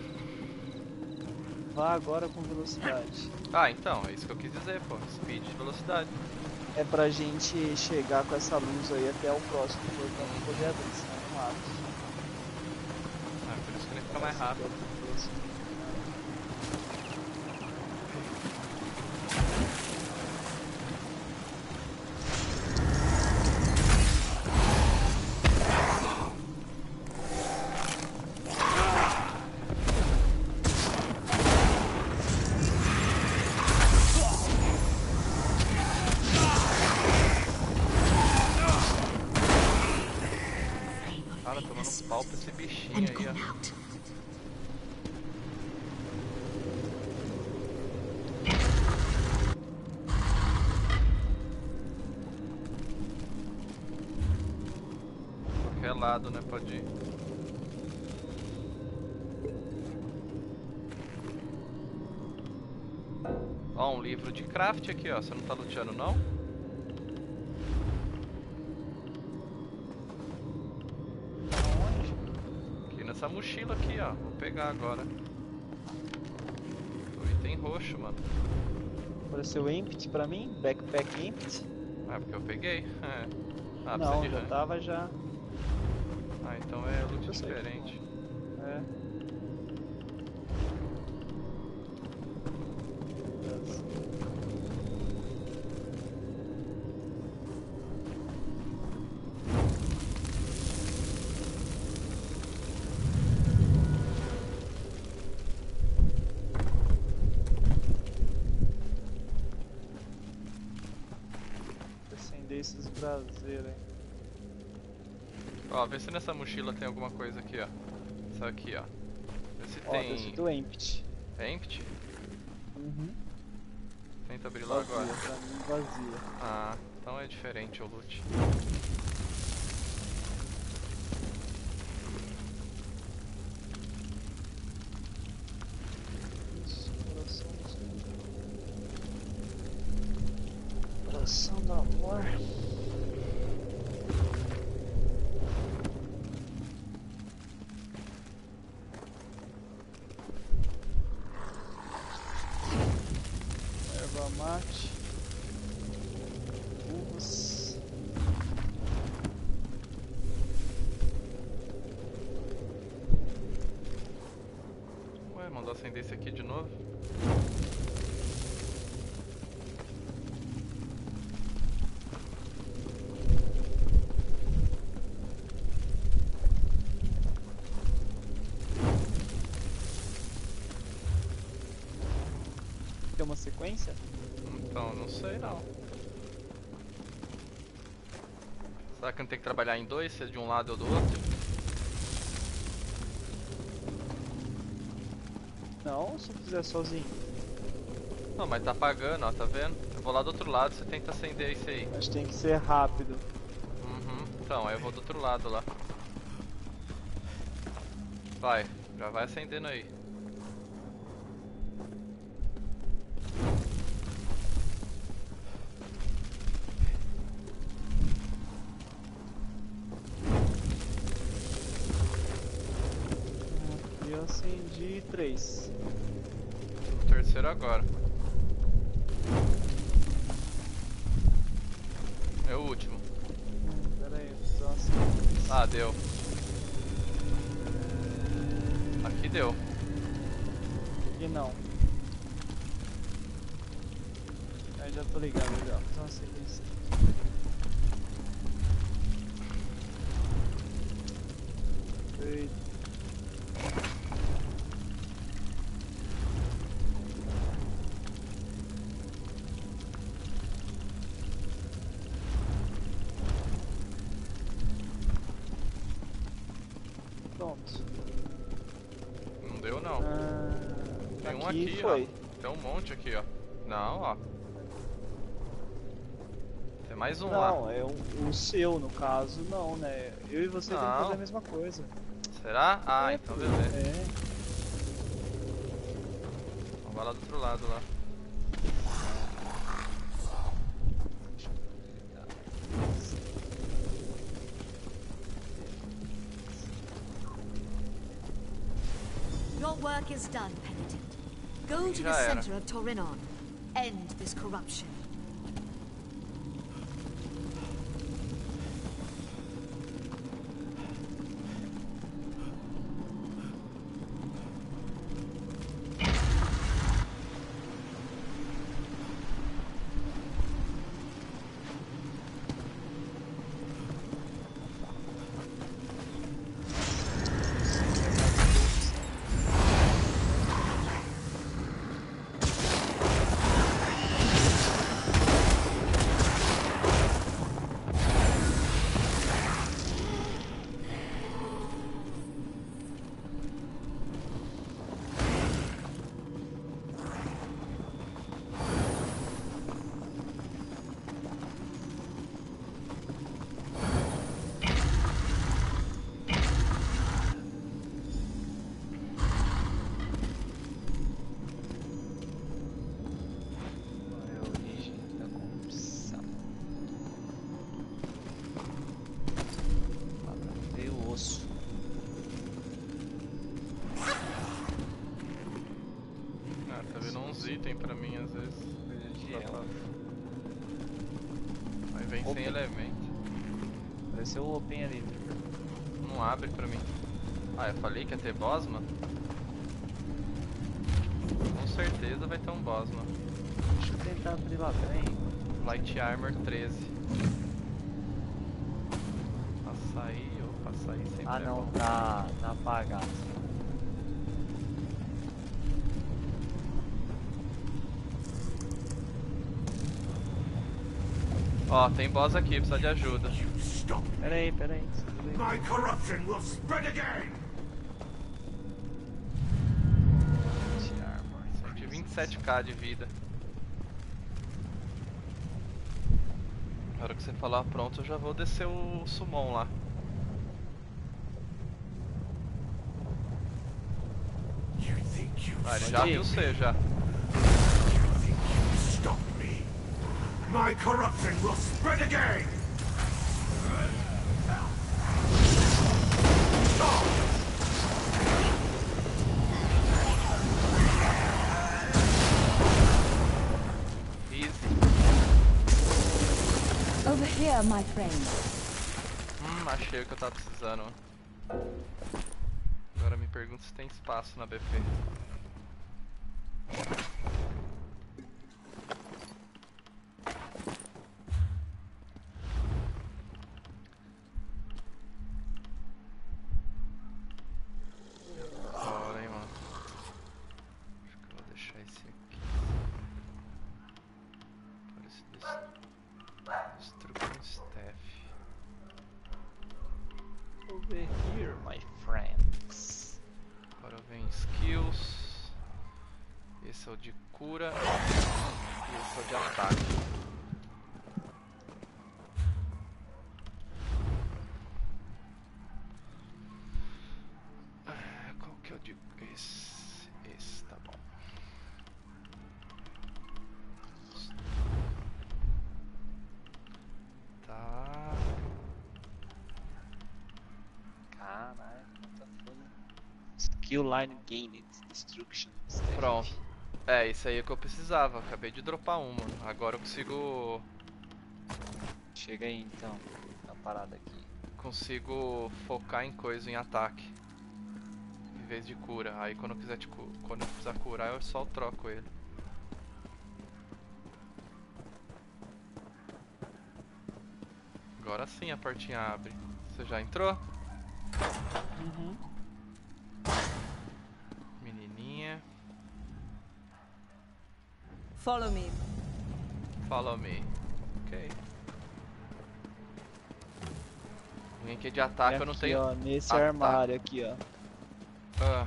Vá agora com velocidade. Ah, então, é isso que eu quis dizer, pô. Speed de velocidade. É pra gente chegar com essa luz aí até o próximo portão pra poder abrir, senão não abre. Ah, por isso que ele fica mais rápido. Cara, tomando um pau pra esse bichinho And aí, gone ó. out. Qualquer lado, né? Pode ir. Ó, um livro de craft aqui, ó. Você não tá luteando, não? Aqui nessa mochila aqui, ó. Vou pegar agora. O item roxo, mano. Apareceu empty pra mim? Backpack empty? Ah, porque eu peguei. É. Ah, Não, precisa já de RAM. tava já. Ah, então é loot Eu sei. diferente. É. Acender esses braseiros aí. Ó, vê se nessa mochila tem alguma coisa aqui, ó. Isso aqui, ó. Vê se Ó, tá tem... escrito empty. É empty? Uhum. Tenta abrir lá Vazia, agora. pra mim vazia. Ah, então é diferente o loot. Isso, coraçãozinho. Coração do amor. Erva mate. Uvas. Ué, mandou acender esse aqui de novo? Tem uma sequência? Então, não sei não. Será que não tem que trabalhar em dois, se é de um lado ou do outro? Não, se eu fizer sozinho. Não, mas tá apagando, ó, tá vendo? Eu vou lá do outro lado, você tenta acender isso aí. Mas tem que ser rápido. Uhum, então, aí eu vou do outro lado lá. Vai, já vai acendendo aí. E eu acendi três. O terceiro agora. É o último. Hum, pera aí, vou fazer uma sequência. Ah, deu. Aqui deu. E não. Aí já tô ligado, já. Vou fazer uma sequência. Eita. Pronto. Não deu não. Ah, Tem um aqui aqui, foi. ó. Tem um monte aqui, ó. Não, ó. Tem mais um lá. Não, é o, o seu, no caso, não, né? Eu e você temos que Não. fazer a mesma coisa. Será? Ah, É, então pô. beleza. É. Então vai lá do outro lado lá. Your work is done, Penitent. Go to the Já era. center of Torinon. End this corruption. Qual é a origem da corrupção? Lá pra ver o osso. Ah, tá vendo uns itens pra mim às vezes. Coisa de Só pra- elfo. Aí vem Open. sem elemento. Apareceu o open ali. Não abre pra mim. Ah, eu falei que ia ter boss, mano? Com certeza vai ter um boss, mano. Deixa eu tentar abrir lá, peraí. Light Armor treze. Açaí ou açaí sempre Ah é não, bom. tá, tá apagado. Ó, tem boss aqui, precisa de ajuda. Stop. Peraí, peraí. segura aí. My corruption will spread again. Light Armor. cento e vinte e sete k de vida. Na hora que você falar pronto, eu já vou descer o summon lá. You think you Ah, ele já Onde? viu você já. you think you stop me? My corruption will spread again. Easy. Over here, my friend. Hum, achei o que eu tava precisando. Agora me pergunto se tem espaço na B F. Bora, hein, mano. Acho que eu vou deixar esse aqui. Parece dest... Destruction Staff. Over here, my friends. Agora vem skills. Esse é o de cura. E esse é o de ataque. Ah, qual que é o de. Esse. Esse, tá bom. Tá. Caralho, tá foda. Skill line gained. Destruction. staff. Pronto. É, isso aí é que eu precisava. Acabei de dropar uma. Agora eu consigo. Chega aí então. Tá parada aqui. Consigo focar em coisa, em ataque. Em vez de cura. Aí quando eu quiser te cu... quando eu precisar curar, eu só troco ele. Agora sim a portinha abre. Você já entrou? Uhum. Menininha. Follow me. Follow me. Ok. Vem aqui de ataque, E eu não aqui, tenho. ó, nesse ataque. armário aqui, ó. Ah.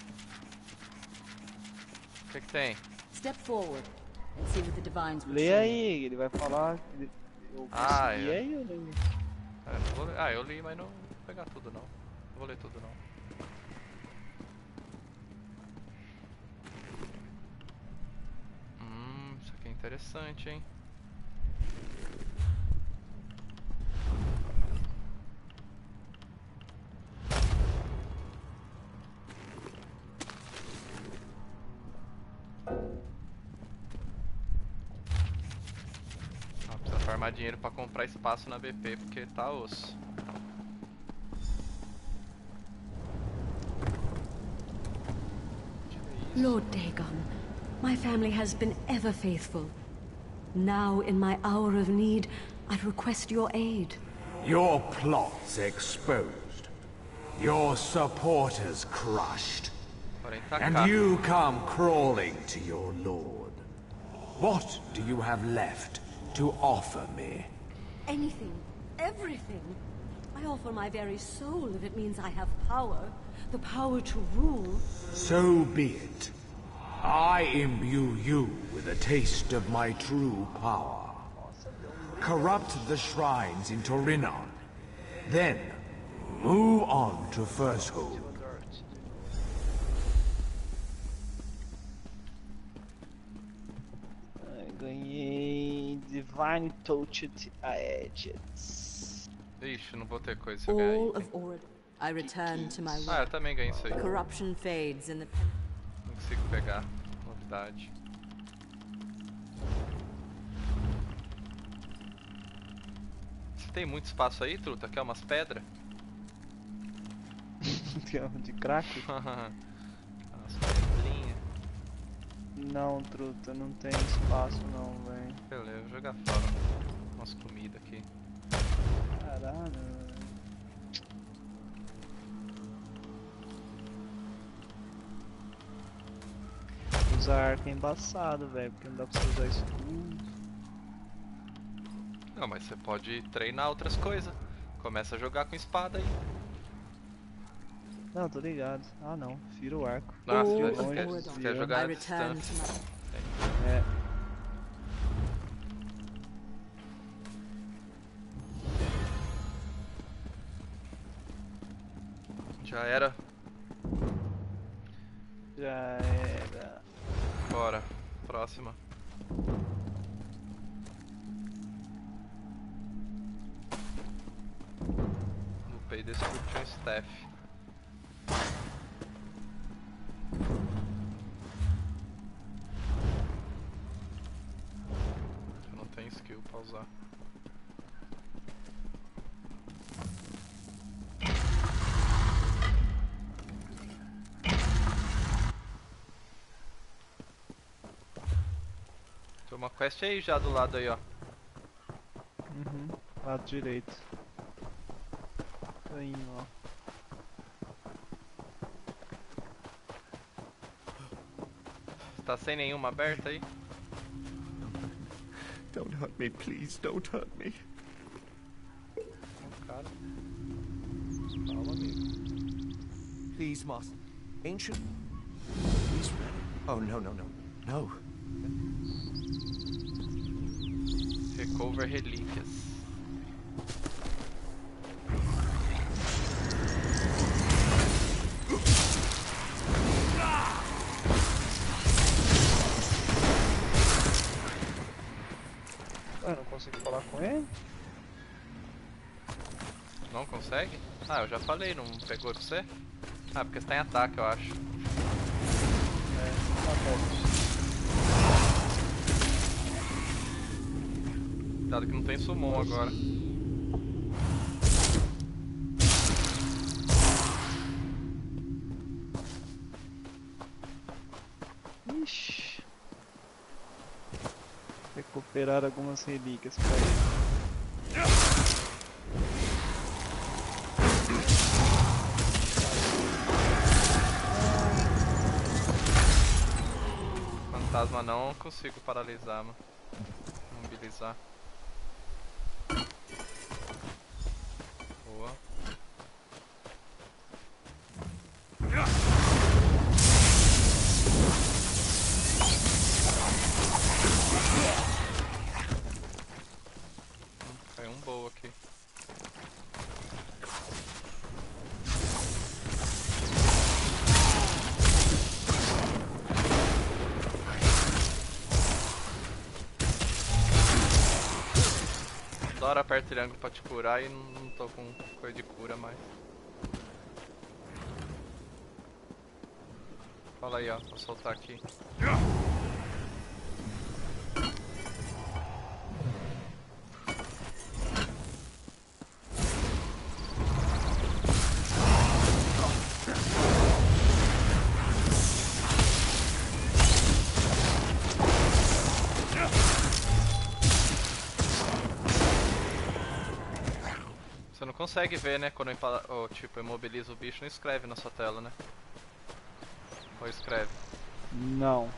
O que que tem? Step forward and see what the divines would Lê say. aí, ele vai falar. Ele... Eu Ah, consegui é. aí, eu leio. Ah, eu não vou ler- ah, eu li, mas não vou pegar tudo não. Não vou ler tudo não. interessante, hein? Ah, precisa farmar dinheiro pra comprar espaço na B P, porque tá osso. Lord Dagon, my family has been ever faithful. Now, in my hour of need, I request your aid. Your plots exposed. Your supporters crushed. Porém tá And caro. you come crawling to your lord. What do you have left to offer me? Anything, everything. I offer my very soul if it means I have power. The power to rule. So be it. I imbue you with a taste of my true power. Corrupt the shrines in Torinon. Then, move on to Firsthold. Ganhei Divine Touched Aegis. Ixi, não vou ter coisa se eu ganhar All item. of Orad. I return to my Ah, eu work. também ganhei isso aí. Corruption fades in the... Não consigo pegar. Novidade. Você tem muito espaço aí, truta? Quer umas pedras? De crack? Umas pedrinhas. Não, truta, não tem espaço não, velho. Beleza, vou jogar fora umas comidas aqui. Caralho, velho. Usar arco é embaçado, velho, porque não dá pra você usar escudo. Não, mas você pode treinar outras coisas. Começa a jogar com espada aí. Não, tô ligado. Ah não, fira o arco. Nossa, All você of quer, Orad. você quer I jogar a return distância. to my... É. Já era. Já era. Bora. Próxima. Lupei Destruction Staff. Eu não tenho skill pra usar. Tem uma quest aí já do lado aí, ó. Uhum. Lado direito. Tá indo, ó. Tá sem nenhuma aberta aí? Don't hurt me, please. Don't hurt me. Cara. Calma, amigo. Please, Master. Ancient? Please. Oh, no, no, no. No. Recover relíquias. Ah, eu não consigo falar com ele? Não consegue? Ah, eu já falei, não pegou pra você? Ah, porque você tá em ataque, eu acho. É, tá bom. Cuidado que não tem summon agora. Ixi. Recuperar algumas relíquias pra ele. Fantasma não consigo paralisar, mano. Mobilizar. Boa. Caiu um boa aqui. Toda hora aperto triângulo pra te curar e não tô com coisa de cura mais. Fala aí, ó, vou soltar aqui. Você não consegue ver, né, quando eu impala, oh, tipo, imobiliza o bicho, não escreve na sua tela, né? Ou escreve? Não.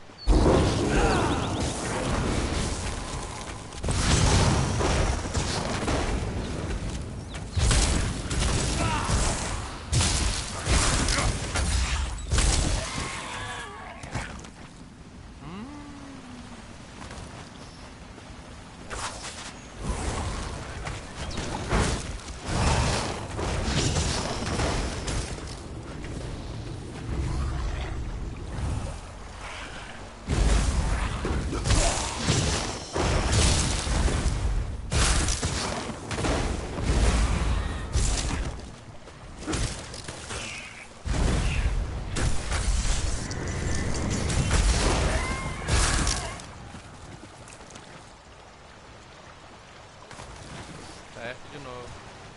De novo.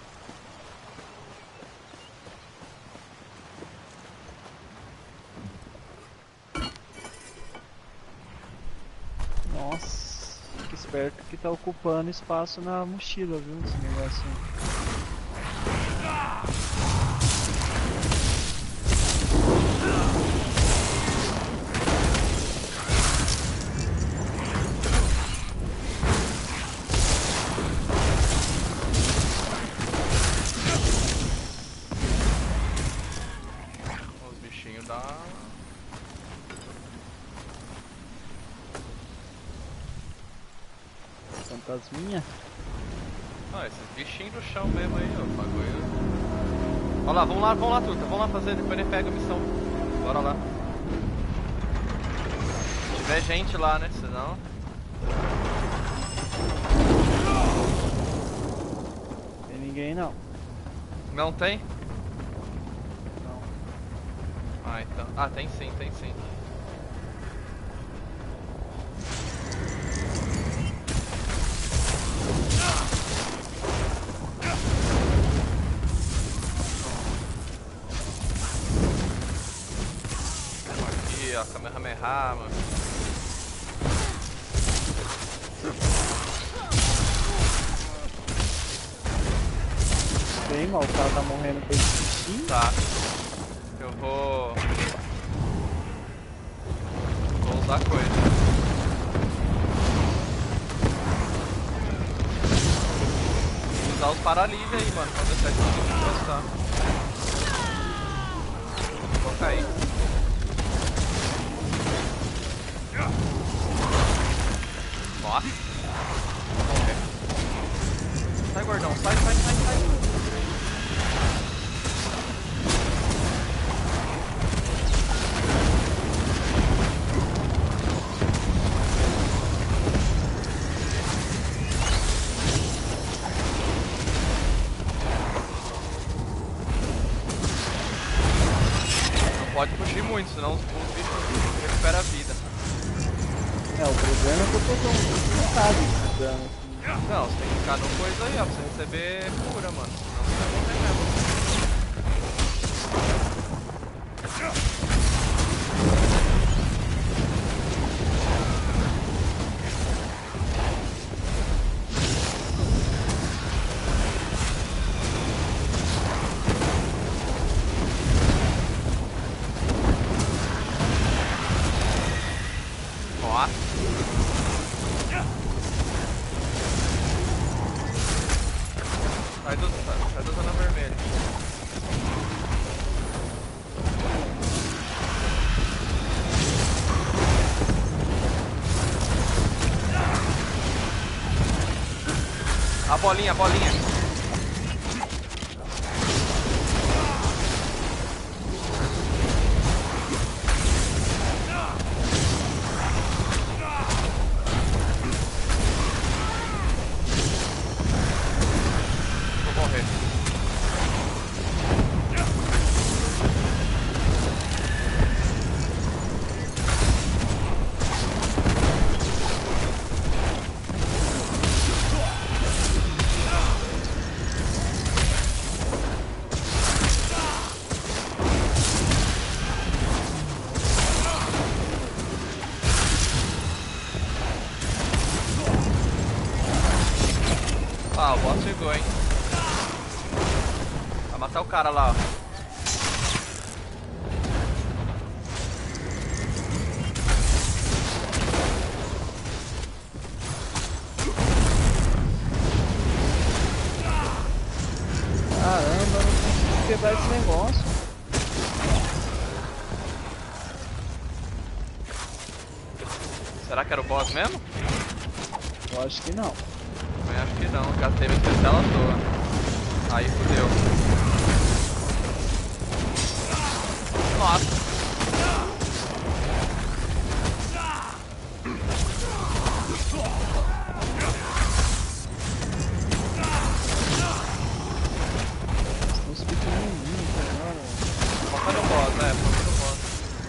Nossa, fica esperto que tá ocupando espaço na mochila, viu? Esse negocinho. Fantasminha? Ah, esses bichinhos do chão mesmo aí, ó, bagulho. Olha lá, vamos lá, vamos lá, turta, vamos lá fazer, depois nem pega a missão. Bora lá. Se tiver gente lá, né, senão... Tem ninguém não. Não tem? Não. Ah, então... Ah, tem sim, tem sim. A Kamehameha, mano. Bem, mal, o cara tá morrendo com esse bichinho. Tá. Eu vou... Vou usar coisa. Vou usar os paralise aí, mano, pra deixar esse bicho encostar. Vou cair. Nossa. Vou morrer. Sai, gordão. Sai, sai, sai, sai. Não pode fugir muito, senão os bichos recuperam a vida. É, o problema é que eu tô com vontade de dano. Não, você tem que ficar numa coisa aí, ó, pra você receber cura, mano. Senão você vai morrer mesmo. Nossa. Sai do, sai da zona vermelha. A bolinha, a bolinha. Ah, o boss chegou, hein? Vai matar o cara lá, ó. Caramba, eu não consigo quebrar esse negócio. Será que era o boss mesmo? Eu acho que não. Eu acho que não, já teve especial à toa. Aí fudeu. Nossa. Os pequenininhos agora. Foca no boss, é, foca no boss.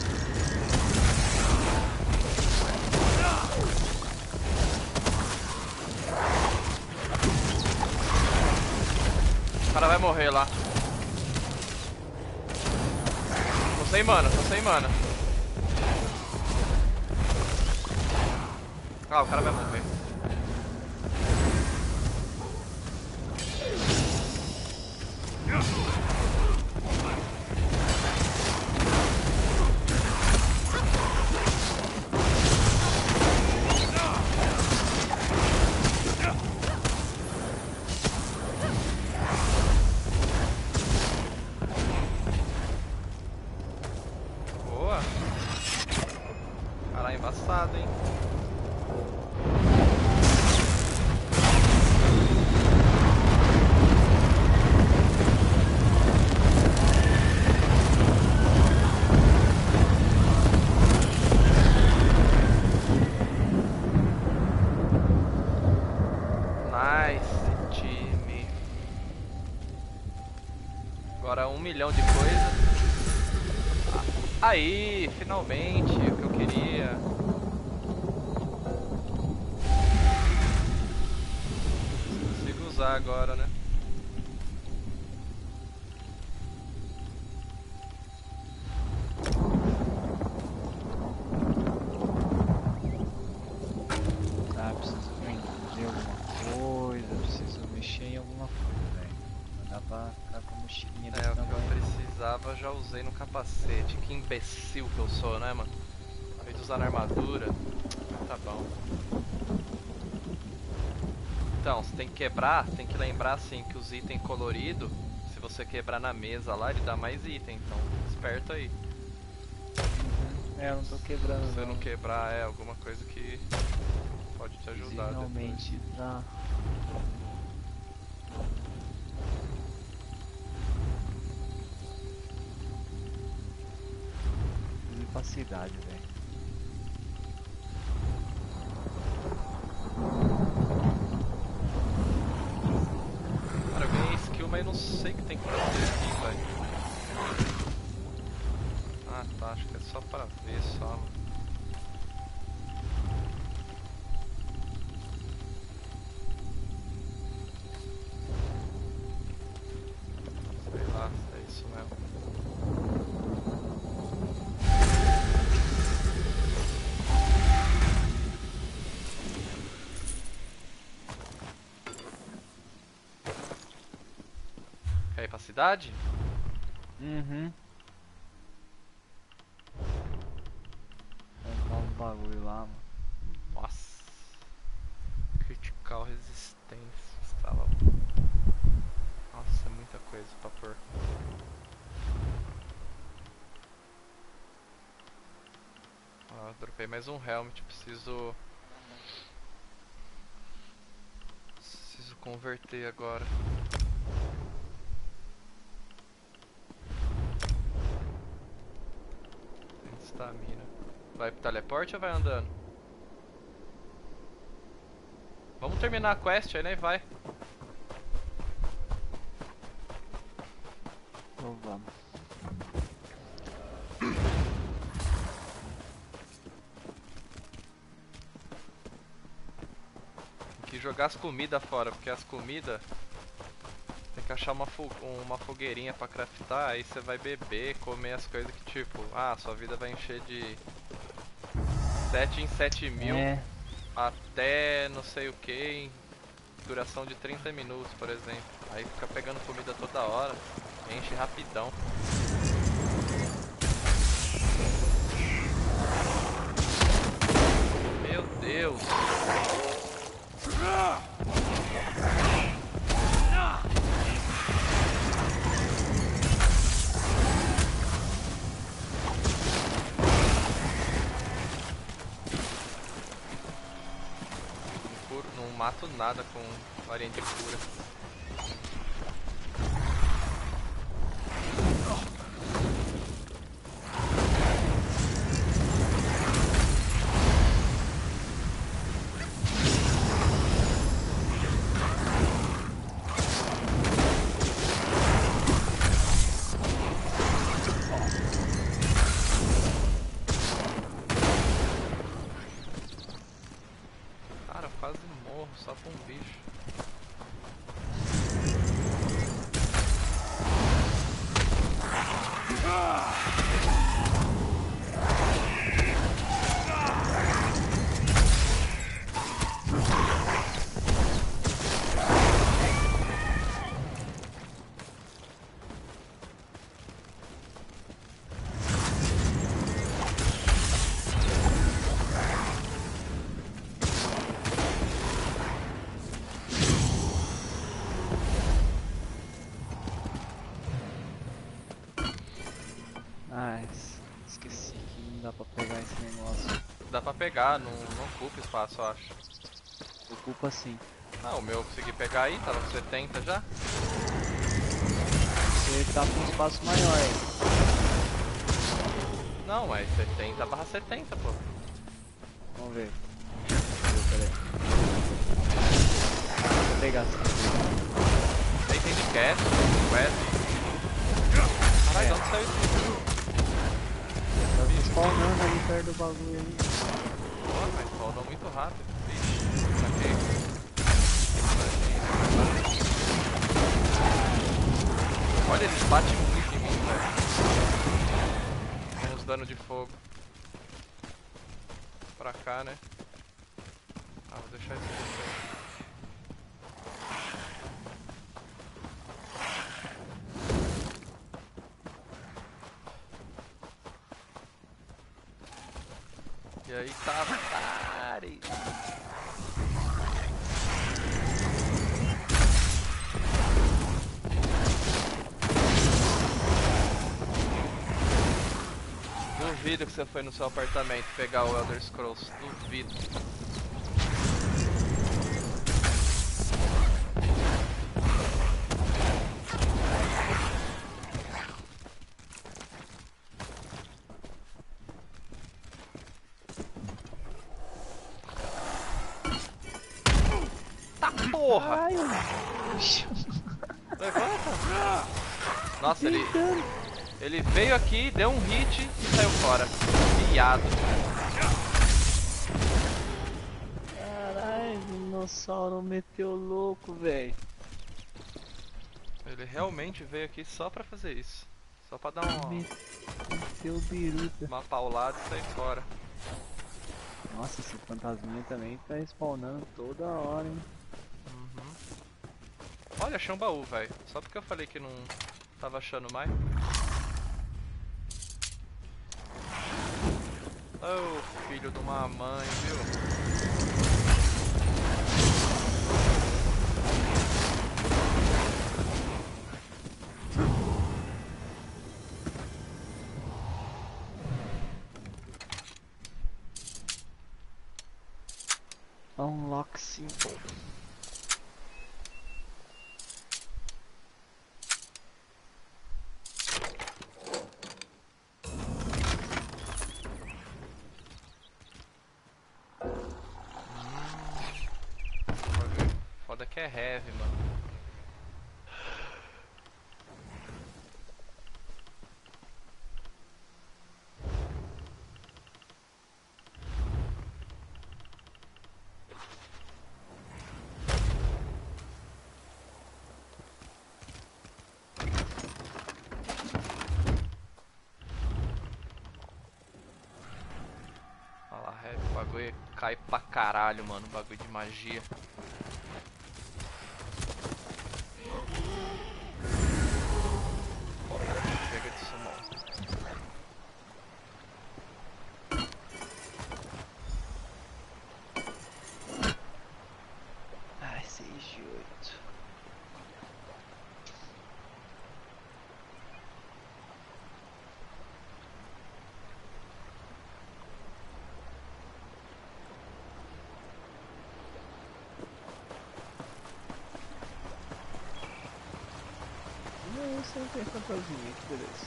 O cara vai morrer lá. Tô sem mana, tô sem mana. Ah, o cara vai morrer. Boa. Cara, embaçado, hein? Nice, time. Agora um milhão de coisas. Aí, finalmente, o que eu queria. Consigo usar agora, né? Ah, preciso vender alguma coisa, preciso mexer em alguma coisa, velho. Não dá pra ficar com a mochilinha desse É, o que eu tamanho. precisava eu já usei no capacete. Que imbecil que eu sou, né, mano? Ao invés de usar na armadura. Tá bom. Então, você tem que quebrar, tem que lembrar assim que os itens coloridos, se você quebrar na mesa lá, ele dá mais item, então esperto aí. É, eu não tô quebrando. Se você não quebrar, é alguma coisa que pode te ajudar depois. Realmente tá. Ir pra cidade, velho. Cara, eu ganhei skill, mas não sei o que tem que fazer aqui, velho. Ah tá, acho que é só pra ver só. Mano. Sei lá, se é isso mesmo. Quer ir pra cidade? Uhum. Comprar uns bagulho lá, mano. Nossa. Critical resistência. Estava. Nossa, é muita coisa pra pôr. Ah, dropei mais um helmet. Preciso. Preciso converter agora. Estamina. Vai pro teleporte ou vai andando? Vamos terminar a quest aí, né? Vai. Então vamos. Tem que jogar as comidas fora, porque as comidas tem que achar uma, fo uma fogueirinha pra craftar, aí você vai beber, comer as coisas que tipo, ah, sua vida vai encher de sete em sete mil É. até não sei o que. duração de trinta minutos, por exemplo. Aí fica pegando comida toda hora, enche rapidão. Meu Deus! Não mato nada com farinha de cura. Cara, eu quase morro só com um bicho. Ah, esqueci que não dá pra pegar esse negócio. Dá pra pegar, não, não ocupa espaço, eu acho. Ocupa sim. Ah, o meu eu consegui pegar aí, tava com setenta já. Você tá com um espaço maior aí. Não, mas setenta barra setenta, pô. Vamos ver. Peraí. Vou pegar assim. Aí tem de cast, quest. Caralho, de onde saiu isso? Tá spawnando ali perto do bagulho ali. Nossa, mas spawnou muito rápido. Vixe, saquei. Olha, eles batem muito em mim, velho. Tem uns danos de fogo. Pra cá, né? Ah, vou deixar isso aqui. E aí, Tavares? Duvido que você foi no seu apartamento pegar o Elder Scrolls. Duvido. Tá porra! Ai, Levanta! Nossa, ele... Ele veio aqui, deu um hit e saiu fora. Viado. caralho, o dinossauro meteu louco, velho. Ele realmente veio aqui só pra fazer isso. Só pra dar uma, Meteu biruta. uma paulada e sair fora. Nossa, esse fantasminha também tá spawnando toda hora, hein. Uhum. Olha, achei um baú, velho. Só porque eu falei que não tava achando mais. Oh, filho de uma mãe, viu? Unlock simple. Foda que é heavy, mano. Olha lá, heavy, o bagulho cai pra caralho, mano. Bagulho de magia. você não tem fantasminha, que beleza.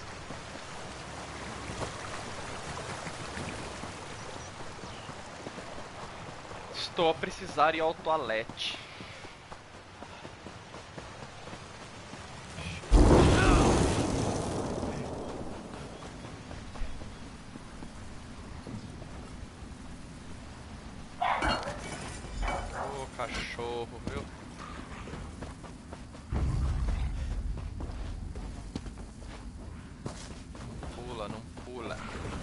Estou a precisar ir ao toalete. Ô, cachorro, viu? Pula, não pula.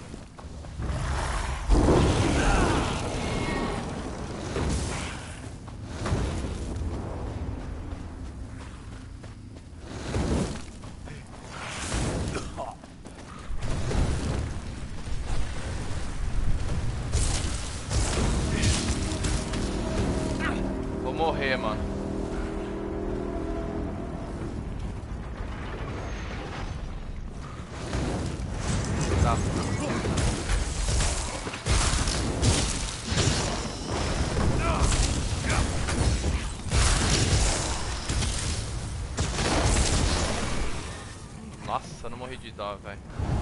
Vou morrer, mano. Tá. Nossa, eu não morri de dó, velho.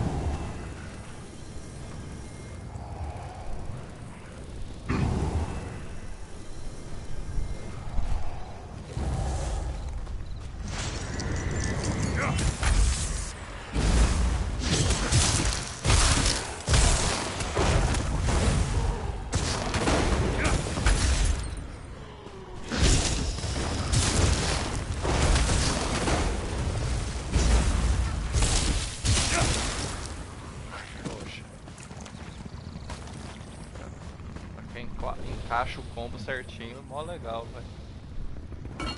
Encaixa o combo certinho, mó legal, velho.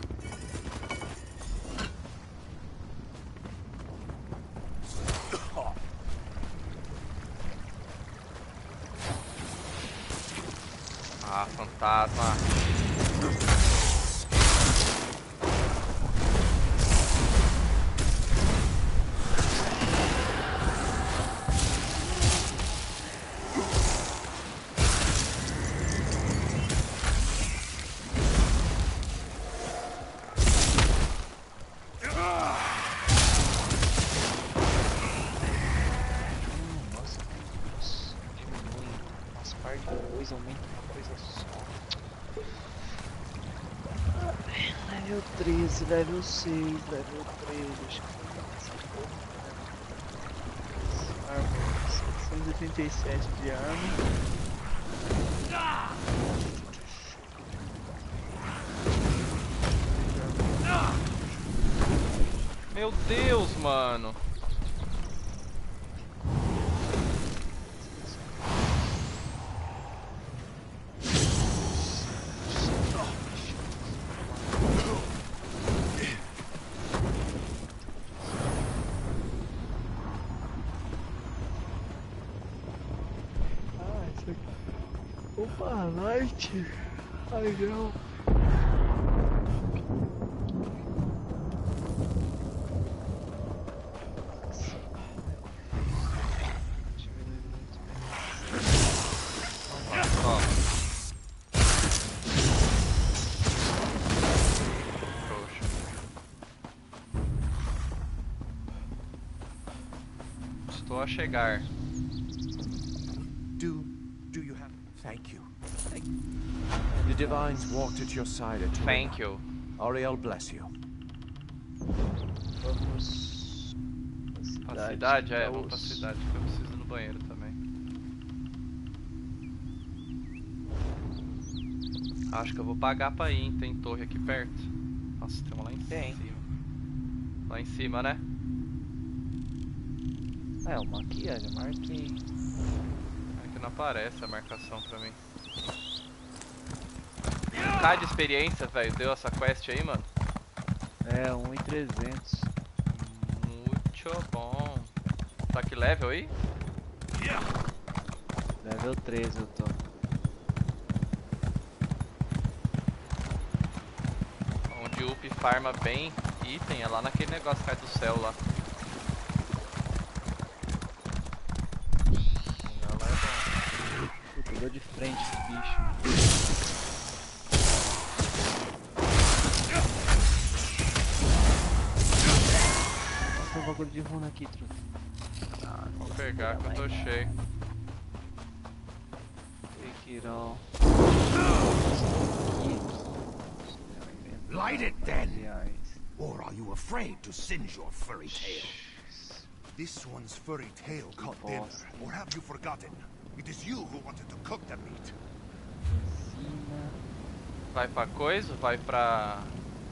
Ah, fantasma. Level treze, level seis, level treze, acho que foi essa porra. Arma setecentos e oitenta e sete de arma. Meu Deus, mano. Opa, light! Ai não! Estou a chegar. Do do you have? Thank you. Thank you. The divines walked at your side at Thank you. Auriel bless you. Vamos. A cidade, é, vamos pra cidade, que eu preciso ir no banheiro também. Acho que eu vou pagar pra ir, hein? Tem torre aqui perto. Nossa, tem uma lá em Tem. cima. Lá em cima, né? É, uma aqui, olha, marquei. É que não aparece a marcação pra mim. K de experiência, velho, deu essa quest aí, mano? É, um e trezentos. Muito bom. Tá que level aí? Level treze eu tô. Onde o up farma bem item é lá naquele negócio que cai do céu lá. Ela é bom. Puta, deu de frente esse bicho. bagulho de runa aqui, truta. Ah, Vou pegar que eu tô cheio. Take it all. Light it then! Or are you afraid to singe your furry tail? This one's furry tail caught dinner, or have you forgotten? It is you who wanted to cook the meat. Vai pra coisa, vai pra...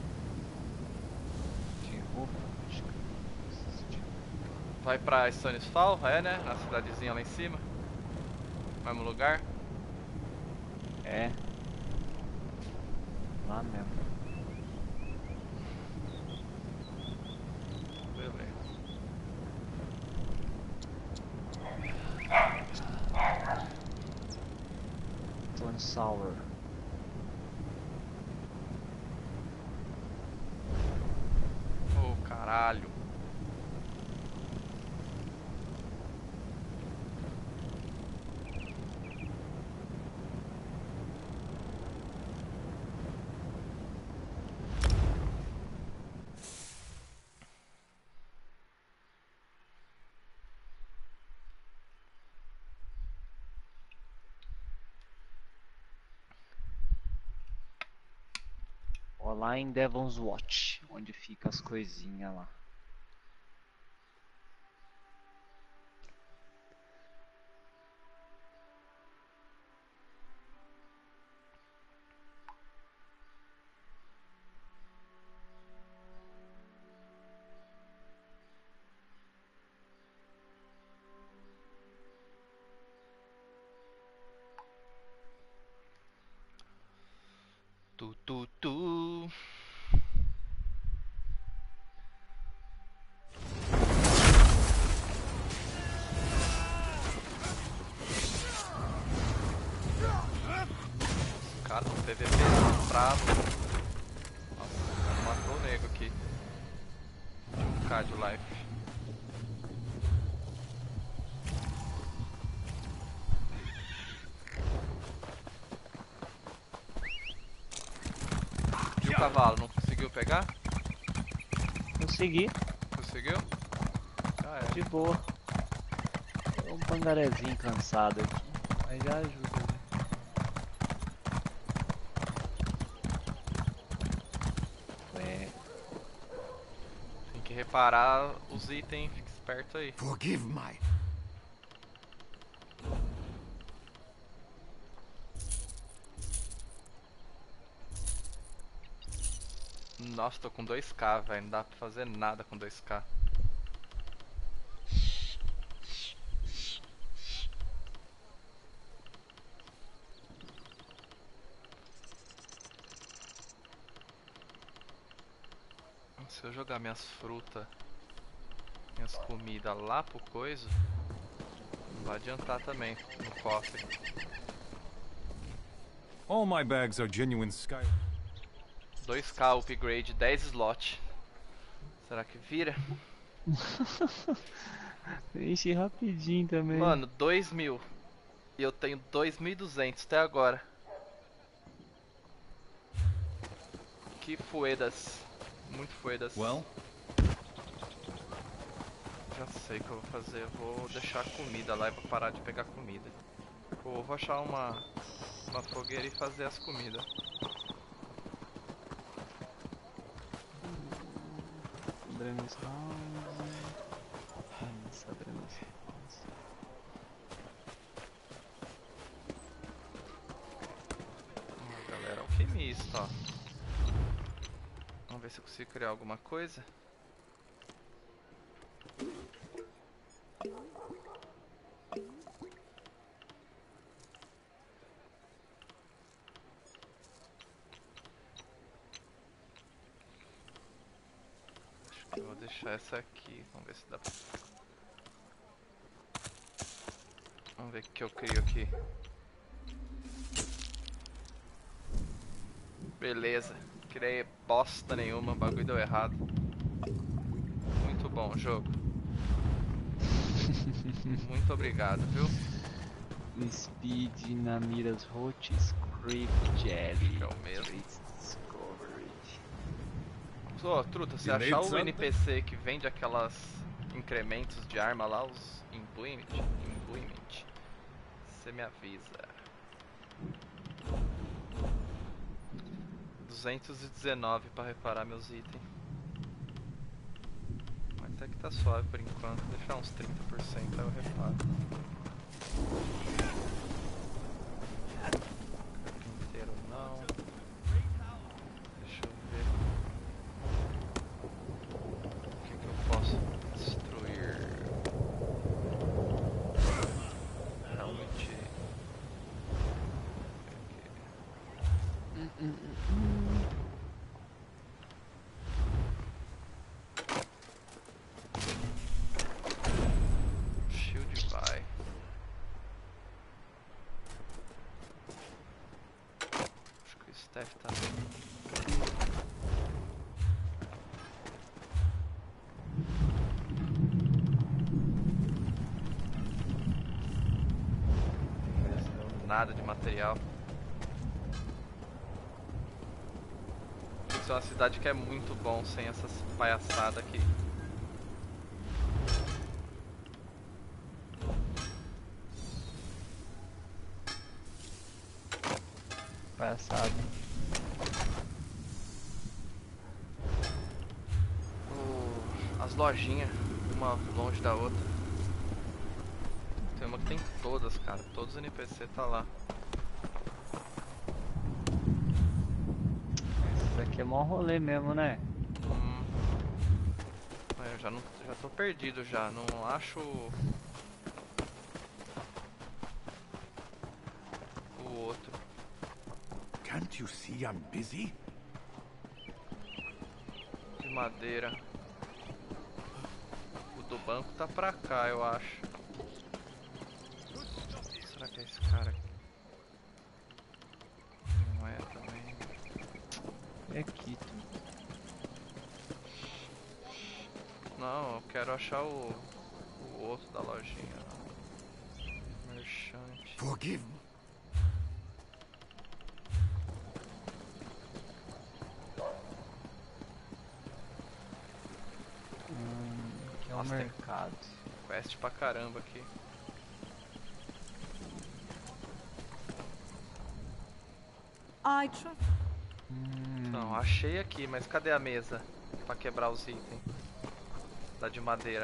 De roupa, acho que... Vai pra Stones Fall, é né? Na cidadezinha lá em cima. Mesmo lugar. É. Lá mesmo. Beleza. Stone Sour. Oh, caralho. Ó, lá em Devon's Watch, onde fica as coisinhas lá. Tu, tu, tu. Cara, um P V P bravo. Nossa, o cara matou o nego aqui. um K de life. E o cavalo, não conseguiu pegar? Consegui, Conseguiu? Ah, é. de boa. É um pangarezinho cansado aqui, mas já ajuda. Né? É. Tem que reparar os itens, fica esperto aí. Forgive my... Nossa, tô com dois K, velho. Não dá pra fazer nada com dois K. Se eu jogar minhas frutas, minhas comidas lá pro coisa, não vai adiantar também no cofre. All my bags are genuine sky. dois K upgrade, dez slot. Será que vira? Enche rapidinho também. Mano, dois mil. E eu tenho dois mil e duzentos até agora. Que fuedas. Muito fuedas. Well, Já sei o que eu vou fazer. Eu vou deixar a comida lá e vou parar de pegar comida. Ou vou achar uma, uma fogueira e fazer as comidas. Dragon's House. Nossa, Dragon's House. Hum, galera, alquimista, ó. Vamos ver se eu consigo criar alguma coisa. Eu vou deixar essa aqui, vamos ver se dá pra... Vamos ver o que eu crio aqui. Beleza, criei bosta nenhuma, o bagulho deu errado. Muito bom jogo. Muito obrigado, viu? Speed na miras hot, Script Jelly. Que é o mesmo. Discovery. Ô, truta, se You achar need o something? N P C que vende aquelas incrementos de arma lá, os imbuement, imbuement. Você me avisa. duzentos e dezenove para reparar meus itens. Mas até que tá suave por enquanto. Deixar uns trinta por cento aí eu reparo. Inteiro não. Deixa eu ver. O que que eu posso destruir? Realmente. Hum, hum, hum. Shield vai. Acho que o staff tá bem. Nada de material. Isso é uma cidade que é muito bom sem essas palhaçadas aqui. Palhaçada. Oh, as lojinhas, uma longe da outra. Tem uma que tem todas, cara. Todos os N P C tá lá. Isso aqui é mó rolê mesmo, né? Hum. Eu já não, já tô perdido já. Não acho o outro. Can't you see I'm busy? De madeira. O do banco tá pra cá, eu acho. Será que é esse cara aqui? Não é também. É aqui. Não, eu quero achar o, o outro da lojinha. Merchante. Forgive me. Hum, aqui é um Nossa, tem mercado. quest pra caramba aqui. I try. Hum, Não, achei aqui, mas cadê a mesa pra quebrar os itens? Da de madeira.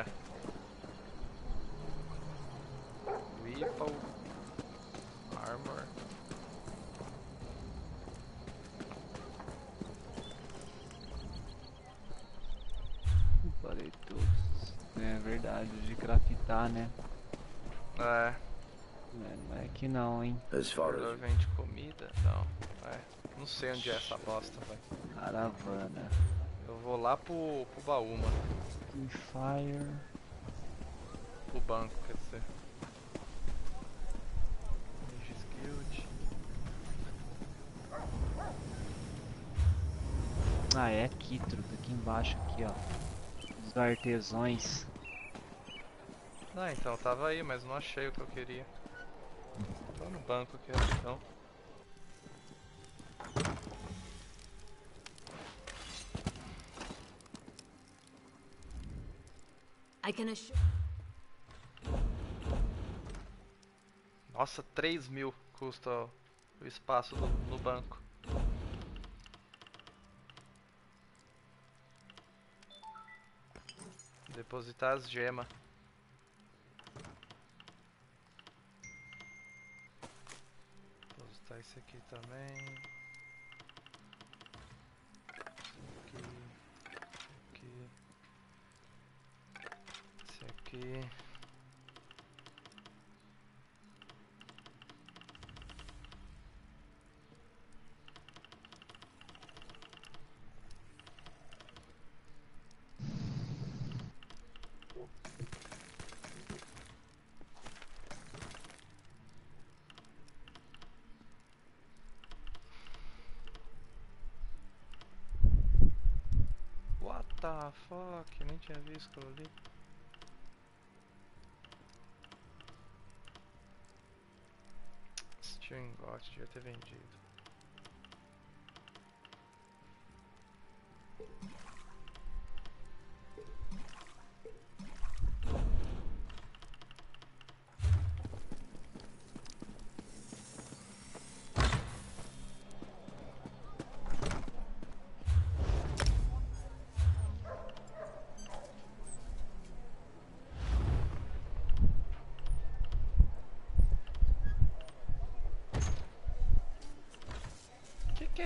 Weapon. Armor. falei todos. É verdade, de craftar, né? É. É, não é aqui não, hein? As far Ela as vende comida? Não. É. Não sei onde é essa bosta, velho. Caravana. Eu vou lá pro, pro baú, mano. Fire. Pro banco, quer dizer. Mage's Guild. Ah, é aqui, truta. Aqui embaixo, aqui, ó. Os artesãos. Ah, então eu tava aí, mas não achei o que eu queria. Tô no banco aqui, então. I can assure. Nossa, três mil custa o, o espaço do, no banco. Depositar as gemas. Depositar esse aqui também. Esse aqui. Esse aqui. Esse aqui. What the fuck? Nem tinha visto aquilo ali. String God, devia ter vendido.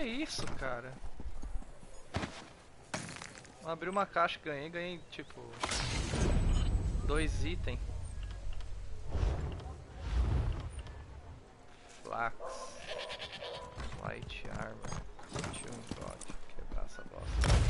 isso, cara? Abri uma caixa e ganhei, ganhei tipo dois itens. Flax, Light Armor, Steel God, quebrar essa bosta.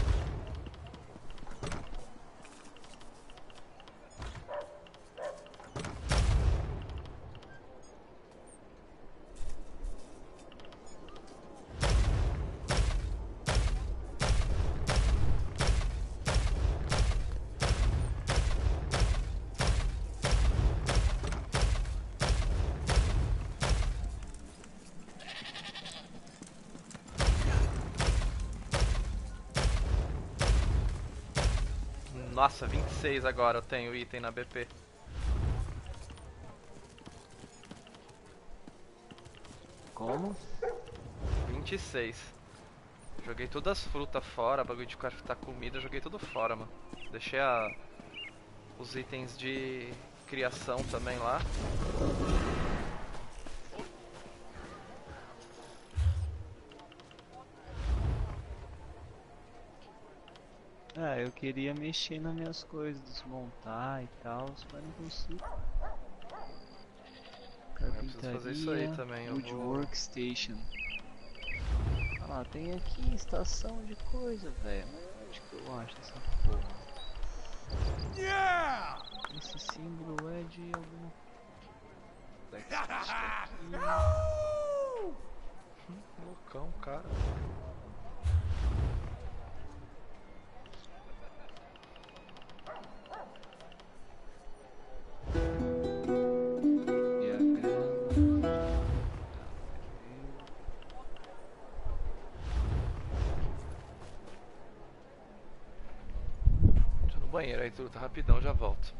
Nossa, vinte e seis agora eu tenho item na B P. Como? vinte e seis. Joguei todas as frutas fora, bagulho de craftar comida, joguei tudo fora, mano. Deixei a... os itens de criação também lá. Ah, eu queria mexer nas minhas coisas, desmontar e tal, mas não consigo. Eu preciso fazer isso aí também, eu Wood vou... Workstation. Ah lá, tem aqui estação de coisa, velho. Mas onde que eu acho essa porra? Yeah! Esse símbolo é de alguma... Loucão, cara. Tô no banheiro aí, tudo tá rapidão, já volto.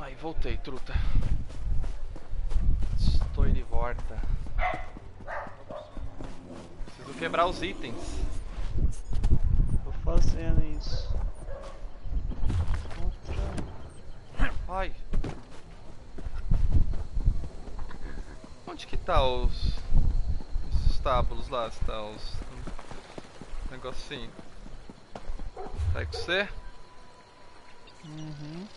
Ai, voltei, truta. Estou de volta. Preciso quebrar os itens. Tô fazendo isso. Outra. Ai. Onde que tá os, os estábulos lá? Está os negocinho. Tá aí com você? Uhum.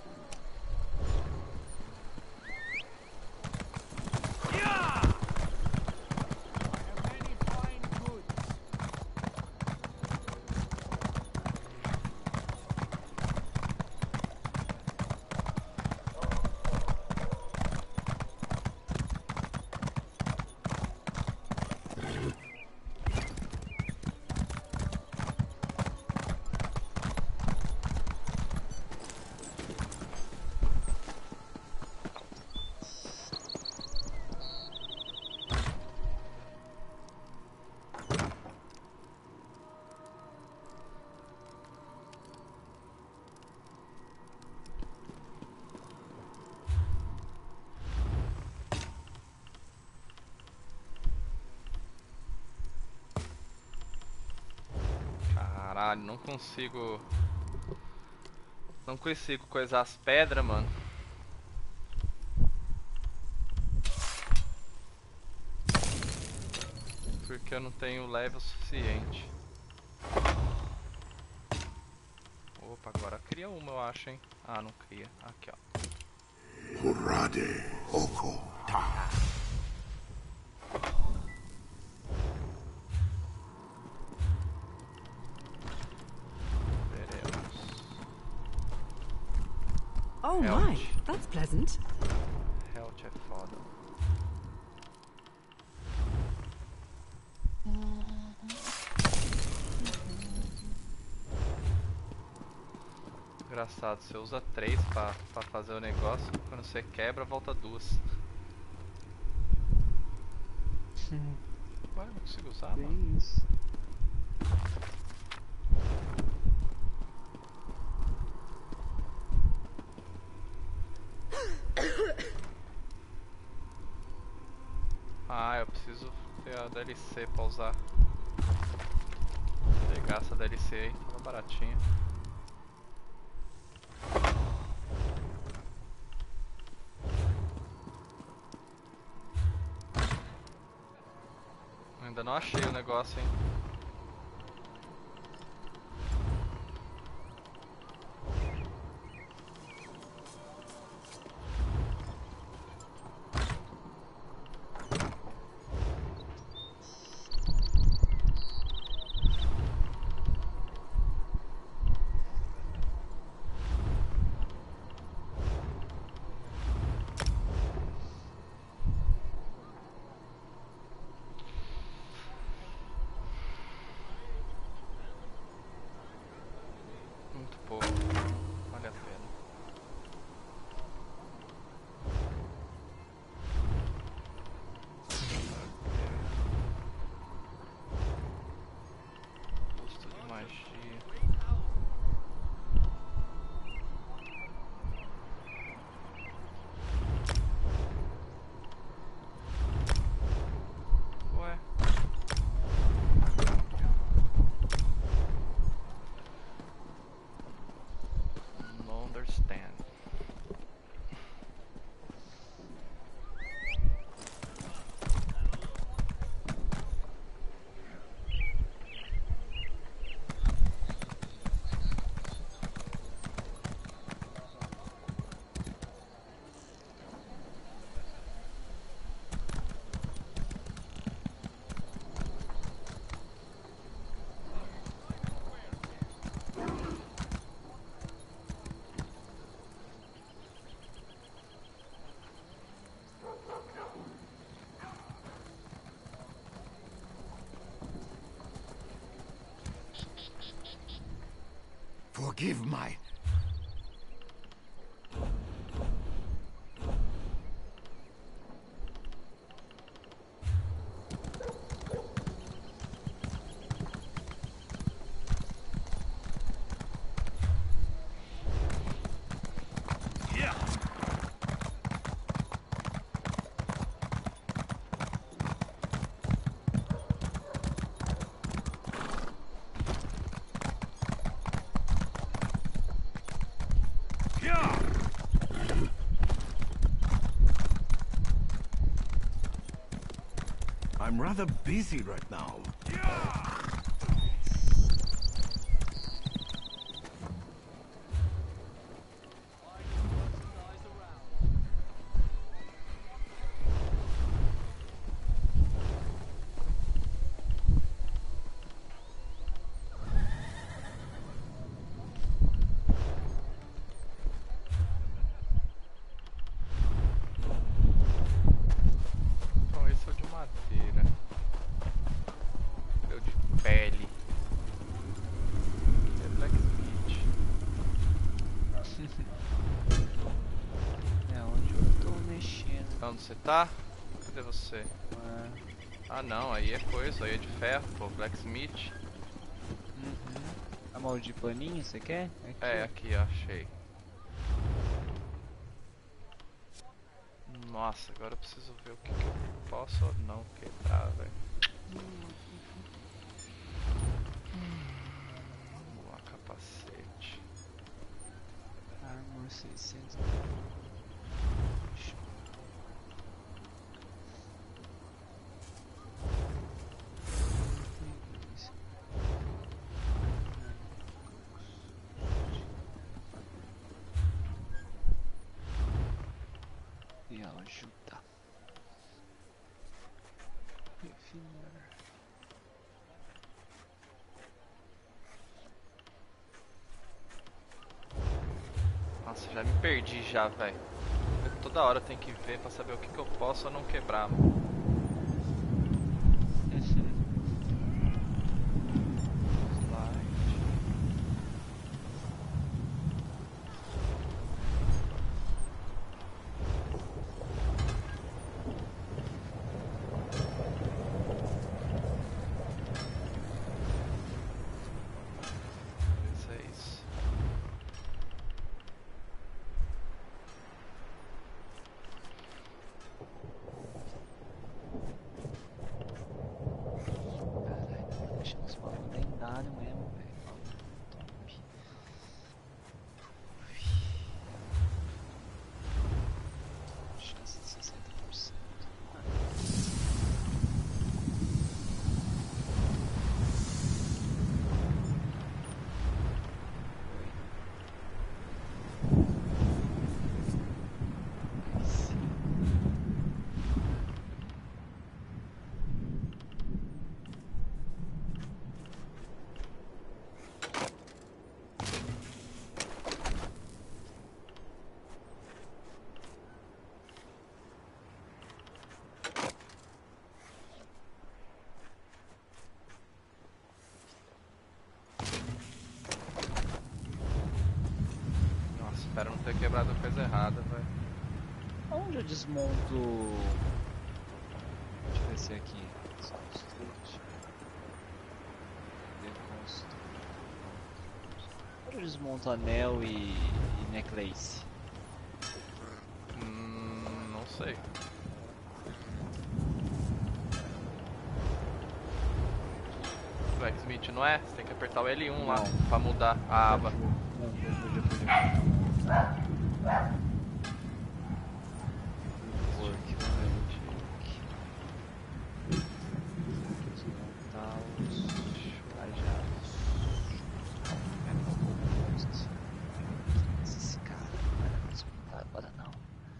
Caralho, não consigo. Não consigo coisar as pedras, mano. Porque eu não tenho level suficiente. Opa, agora cria uma, eu acho, hein? Ah, não cria. Aqui, ó. Kurade Oko Ta. Oh my, that's pleasant. Health é foda. Engraçado, você usa três pra, pra fazer o negócio, quando você quebra, volta duas. Ué, não consigo usar, mano. Bem isso. Ah, eu preciso ter a D L C pra usar. Pegar essa D L C aí, tava baratinha. Ainda não achei o negócio, hein. Muito pouco, não vale a pena. Custo de magia. Ué. Não understand. Forgive my... Yeah. I'm rather busy right now. Então esse é o de madeira. É o de pele. É blacksmith. É onde eu tô mexendo. Onde você tá? Cadê você? Ah, Ah não, aí é coisa, aí é de ferro, pô, blacksmith. uhum. A mão de paninho, você quer? Aqui. É, aqui ó, achei. Nossa, agora eu preciso ver o que, que eu posso ou não quebrar, velho. Vamos lá, capacete. Armor seiscentos. E ajuda. Refinar. Nossa, já me perdi já, velho. Toda hora eu tenho que ver pra saber o que, que eu posso ou não quebrar, mano. dezesseis. Caralho, deixa os bagulho lendário mesmo, velho. Top. Chance de sessenta por cento. Aí sim. Nossa, espero não ter quebrado coisa errada, velho. Onde eu desmonto? Deixa eu ver se é aqui. Construct. Deconstruct. Onde eu desmonto anel e, e necklace? Hum, não sei. Blacksmith não é? Você tem que apertar o L um lá Não. pra mudar a aba. Não, já fui, já fui, já fui. Work, work. Desmontar os cajados. Esse cara não era desmontar agora não.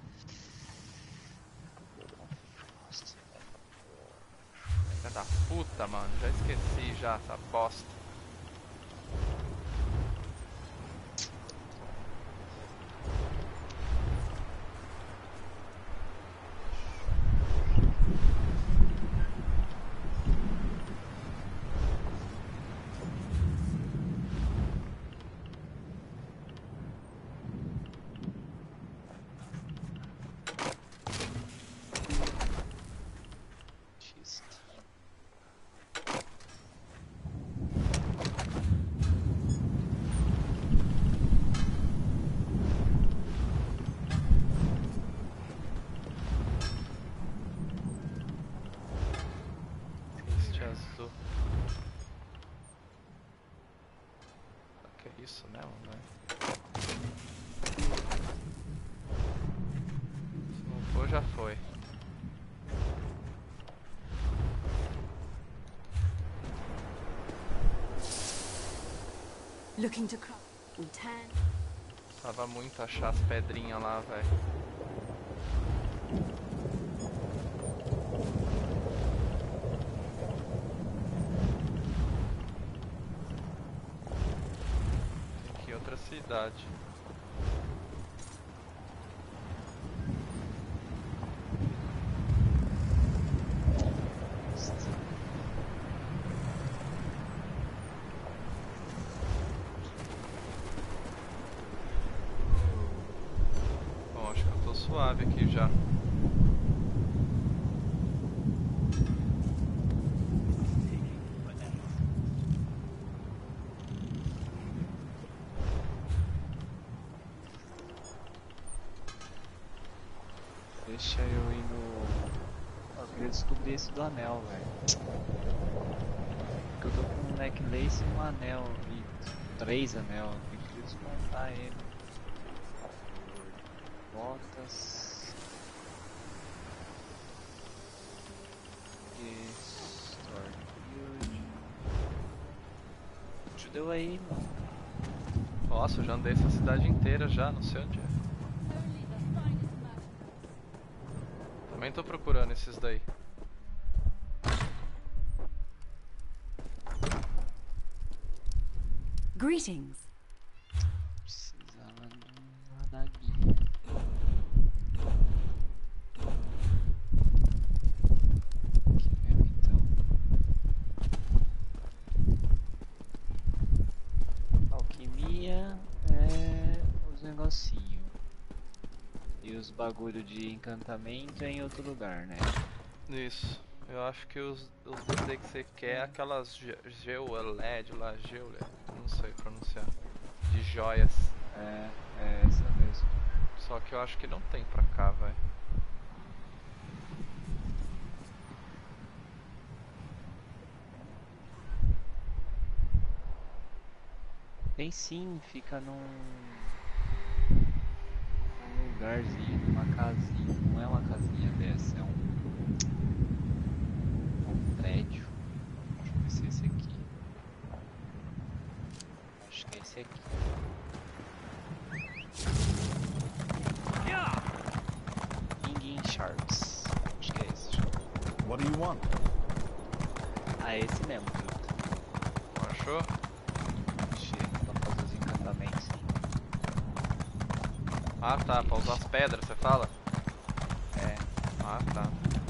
Filha da puta, mano. Já esqueci já essa bosta. X. Este azul. Que é isso mesmo, né? Se não for, já foi. Looking to craft ten. Tava muito achar as pedrinhas lá, velho. Tem que ir em outra cidade. Suave aqui já. Deixa eu ir no... Eu queria descobrir esse do anel, velho. Porque eu tô com um necklace e um anel e três anel. Eu queria desmontar ele. Botas. Store build. Judeu aí, mano. Nossa, eu já andei essa cidade inteira já, não sei onde é. Também tô procurando esses daí. Greetings. Precisava de uma adaguinha. Aqui mesmo então. Alquimia é os negocinhos. E os bagulho de encantamento é em outro lugar, né? Isso. Eu acho que os, os D D que você quer é aquelas ge- Geoled lá, Geoled, não sei pronunciar. De joias. É, é essa mesmo. Só que eu acho que não tem pra cá, velho. Tem sim, fica num, num lugarzinho, numa casinha. Não é uma casinha dessa, é um, um prédio. Deixa eu ver se é esse aqui. Acho que é esse aqui. King Sharks. Acho que é esse. What do you want? Ah, é esse mesmo, Fruta. Achou? Chega pra fazer os encantamentos. Ah tá, pra usar as pedras, você fala? É. Ah tá.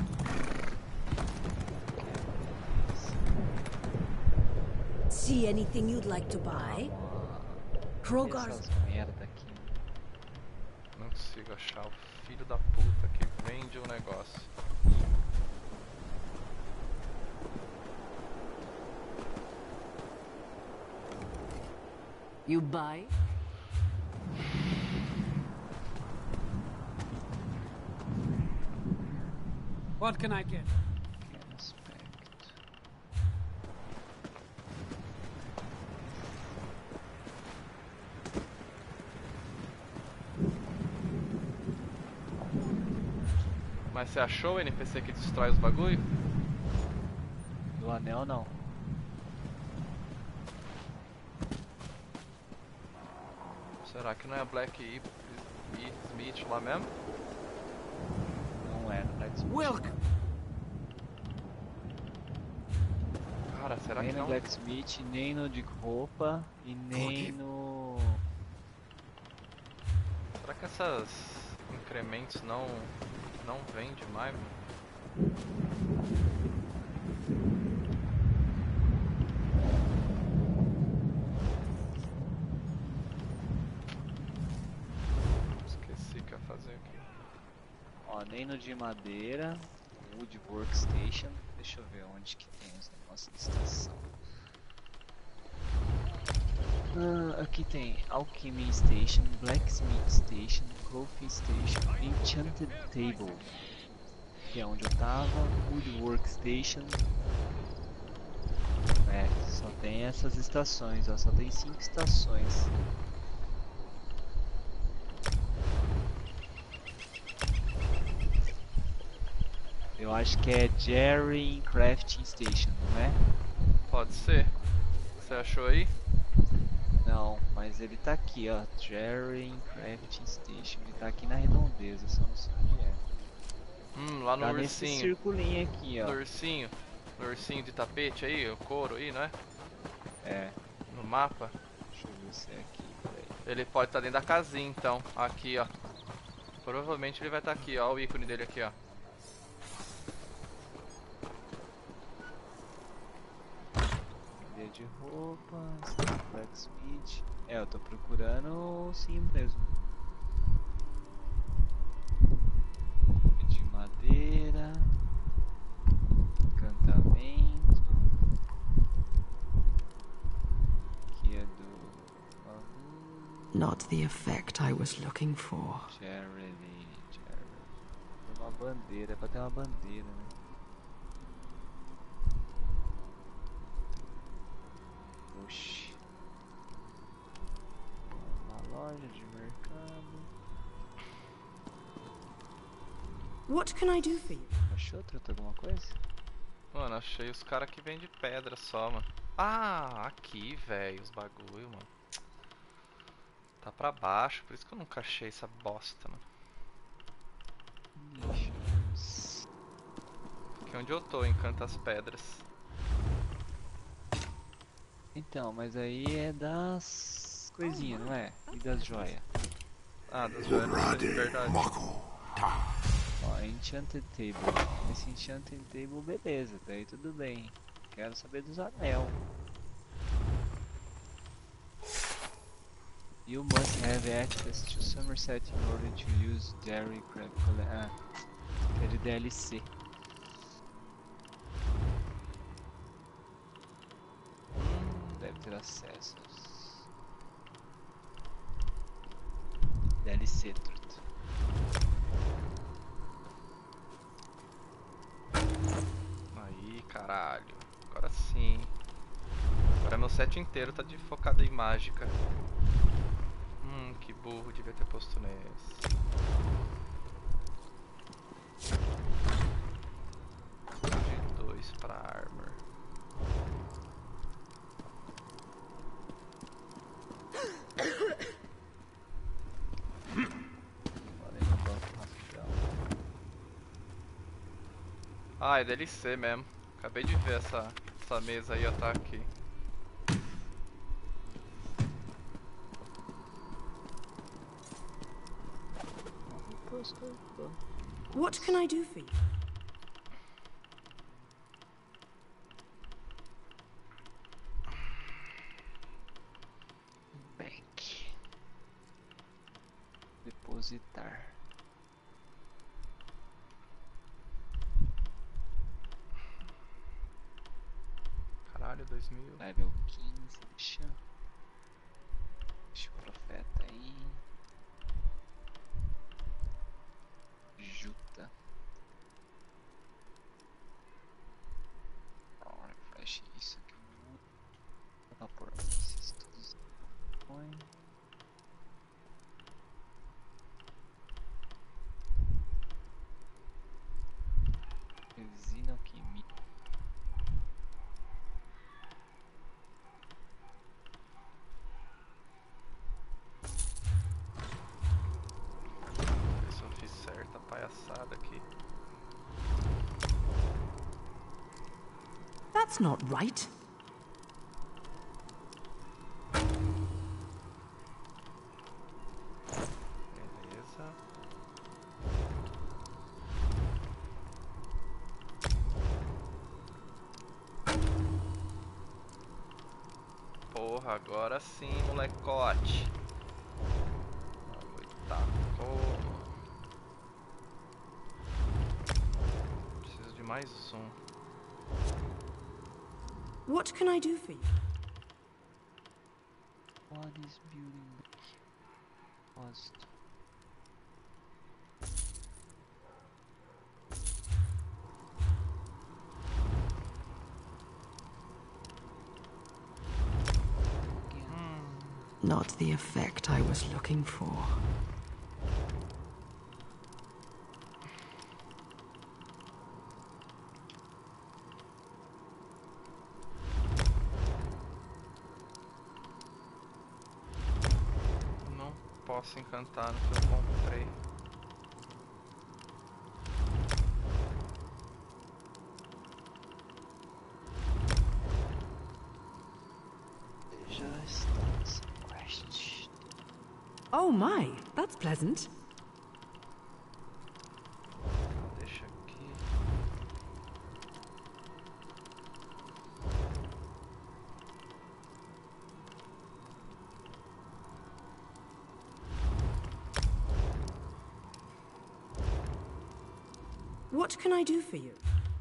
See anything you'd like to buy? Krogar's. Essas merda aqui. Não consigo achar o filho da puta que vende o negócio. You buy? What can I get? Aspecto. Mas você achou o N P C que destrói os bagulho? Do anel não. Será que não é a Black E, E Smith lá mesmo? Não é, não é de Welcome. Cara, será nem que no não? Blacksmith, nem no de roupa e nem no... Será que essas incrementos não não vende mais, mano? Esqueci que ia fazer aqui. Ó, nem no de madeira, Wood Workstation. Deixa eu ver onde que tem os negócios de estação. Ah, aqui tem Alchemy Station, Blacksmith Station, Coffee Station, Enchanted Table, que é onde eu tava, Wood Workstation. É, só tem essas estações, ó, só tem cinco estações. Eu acho que é Jerry Crafting Station, não é? Pode ser. Você achou aí? Não, Mas ele tá aqui, ó. Jerry Crafting Station. Ele tá aqui na redondeza, só não sei onde é. Hum, lá no Tá nesse ursinho. circulinho aqui, ó. No ursinho. No ursinho de tapete aí, o couro aí, não é? É. No mapa. Deixa eu ver se é aqui, peraí. Ele pode estar dentro da casinha, então. Aqui, ó. Provavelmente ele vai estar aqui, ó. O ícone dele aqui, ó. Vender de roupa, Blacksmith. É, eu tô procurando sim mesmo. De madeira. Encantamento. Aqui é do... Not the effect I was looking for. Jerry, Jerry. Uma bandeira, é pra ter uma bandeira, né? Oxi. Uma loja de mercado. What can I do for you? Achou, Truta, alguma coisa? Mano, achei os caras que vendem pedra só, mano. Ah, aqui, velho, os bagulho, mano. Tá pra baixo, por isso que eu nunca achei essa bosta, mano. Aqui é onde eu tô, encanta as pedras. Então, mas aí é das coisinhas, não é? E das joias. Ah, das joias não sei de verdade. Ó, Enchanted Table. Esse Enchanted Table, beleza, daí tudo bem. Quero saber dos anel. You must have access to Somerset in order to use Dairy Crab. Ah, é de D L C. Deve ter acesso. D L C, truta. Aí, caralho. Agora sim. Agora meu set inteiro tá de focado em mágica. Hum, que burro, devia ter posto nesse. De dois pra armor. Ah, é D L C mesmo. Acabei de ver essa, essa mesa aí, ó, tá aqui. What can I do for you? Bank. Depositar. Caralho, dois mil. Level quinze, deixa. Deixa o profeta aí. Juta. Oh, refresh isso aqui. Vou por esses todos. Põe. Resina alquimia. Ver se eu fiz certa palhaçada aqui. That's not right. Beleza. Porra, agora sim, molecote. Tacou. Preciso de mais um. What can I do for you? What is building post? Not the effect I was looking for. posso encantar no que eu comprei. Já está nessa quest. Oh my, that's pleasant. Deixa aqui. What can I do for you?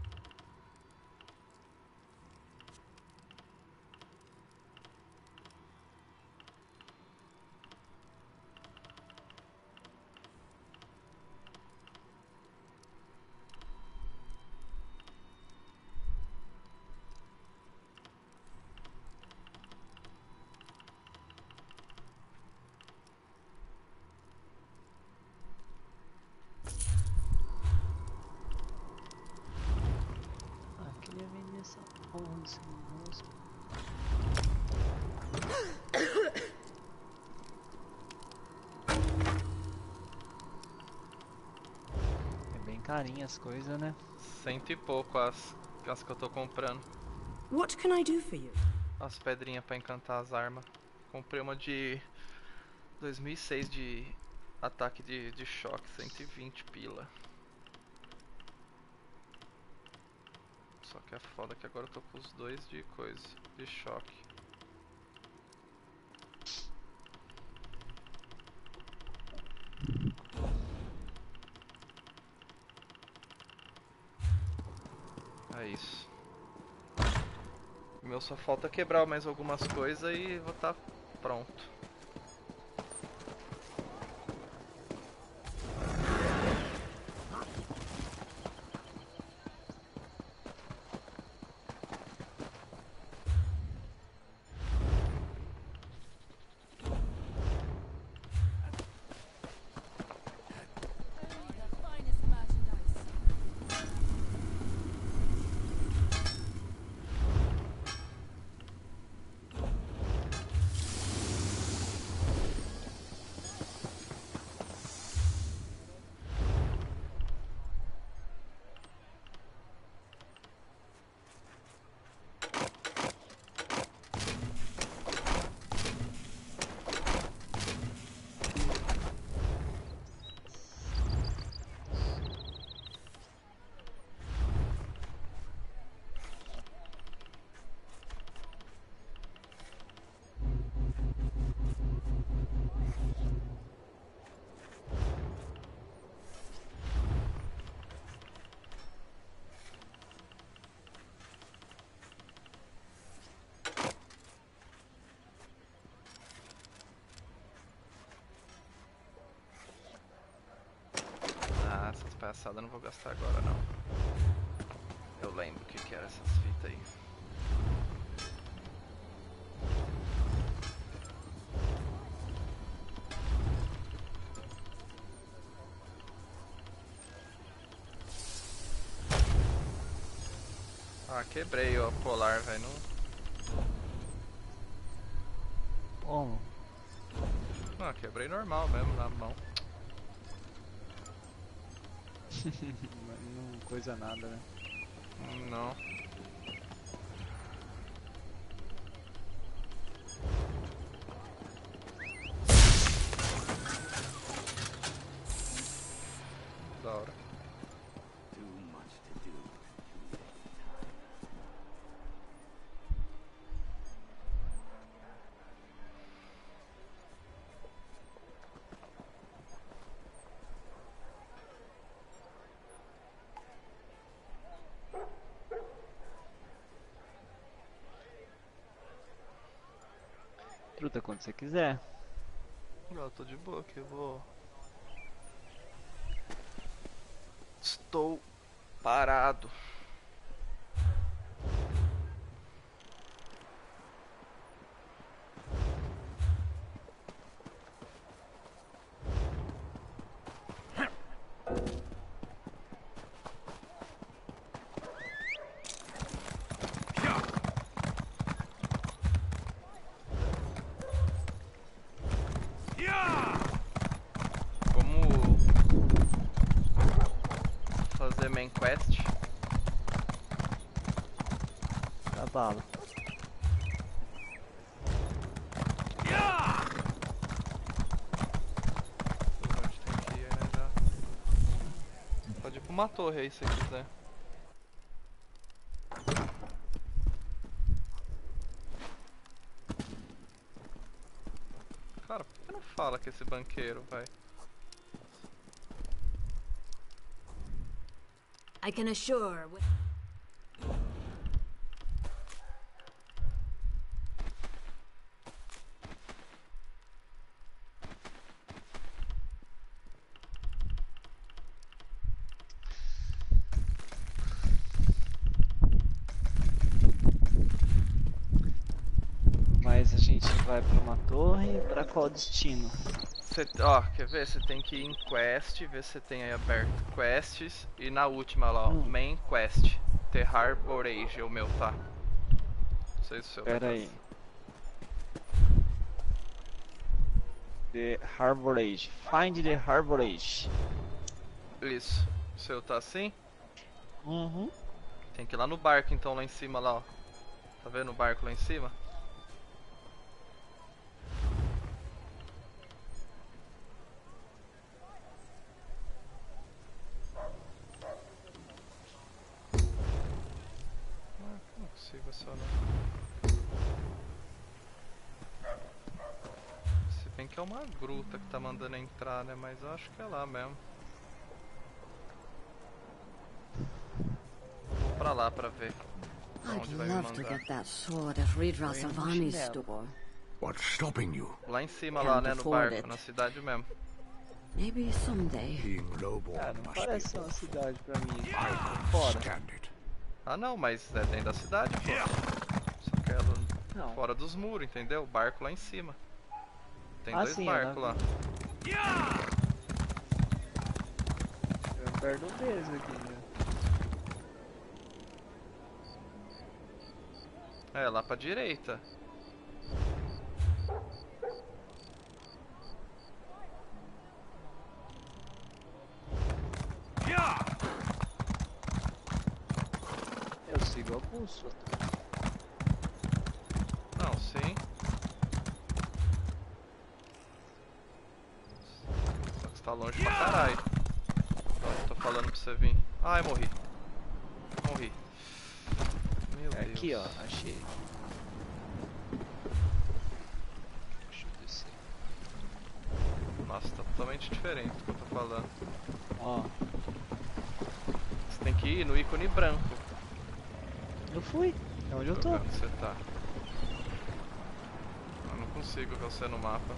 Ah, queria vender essa porra desse negócio. É bem carinho as coisas, né? Cento e pouco as, as que eu tô comprando. What can I do for you? As pedrinhas pra encantar as armas. Comprei uma de dois mil e seis de ataque de, de choque, cento e vinte pila. Só que é foda que agora eu tô com os dois de coisa, de choque. É isso. O meu só falta quebrar mais algumas coisas e vou estar pronto. Ah, essas palhaçadas eu não vou gastar agora não. Eu lembro o que que era essas fitas aí. Ah, quebrei o polar, velho. Não... Como? Ah, quebrei normal mesmo, na mão. Não coisa nada, né? Não. Da hora. Truta quando você quiser. Eu tô de boa aqui, eu vou... Estou parado. Yeah! main quest. Dá bala. Onde tem que ir, né, já. Pode ir pra uma torre aí se quiser. Cara, por que não fala que esse banqueiro, vai? I can assure. Mas a gente vai pra uma torre, pra qual destino? Cê, ó, quer ver? Você tem que ir em quest, ver se tem aí aberto quests. E na última lá, ó, Hum. main quest. The Harbor Age, o meu tá. Não sei se o seu vai Pera tá. aí. The Harbor Age. Find the Harbor Age. Isso. O seu tá assim? Uhum. Tem que ir lá no barco então, lá em cima lá, ó. Tá vendo o barco lá em cima? Ah, não consigo acionar. Se bem que é uma gruta que tá mandando entrar, né? Mas eu acho que é lá mesmo. Vou pra lá pra ver. Pra I'd onde vai me love to mandar. get that sword at Ridra Savani's store. What's stopping you? Lá em cima, lá, né? No afford barco, it. na cidade mesmo. Maybe someday. Being lowborn Ah, não must parece be uma cidade pra mim. I Aqui fora. stand it. Ah não, mas é dentro da cidade, pô. Só que é lá Não. fora dos muros, entendeu? O barco lá em cima. Tem Ah, dois sim, barcos eu lá. Eu perto um deles aqui, né? É, lá pra direita. Eu sigo a bússola. Não, sim. Só que você tá longe pra caralho. Tô, tô falando pra você vir. Ai, morri. Morri. Meu É Deus. aqui, ó. Achei. Deixa eu descer. Nossa, tá totalmente diferente do que eu tô falando. Ó. Você tem que ir no ícone branco. Eu fui. É onde eu tô. Onde você tá. Eu não consigo ver você no mapa.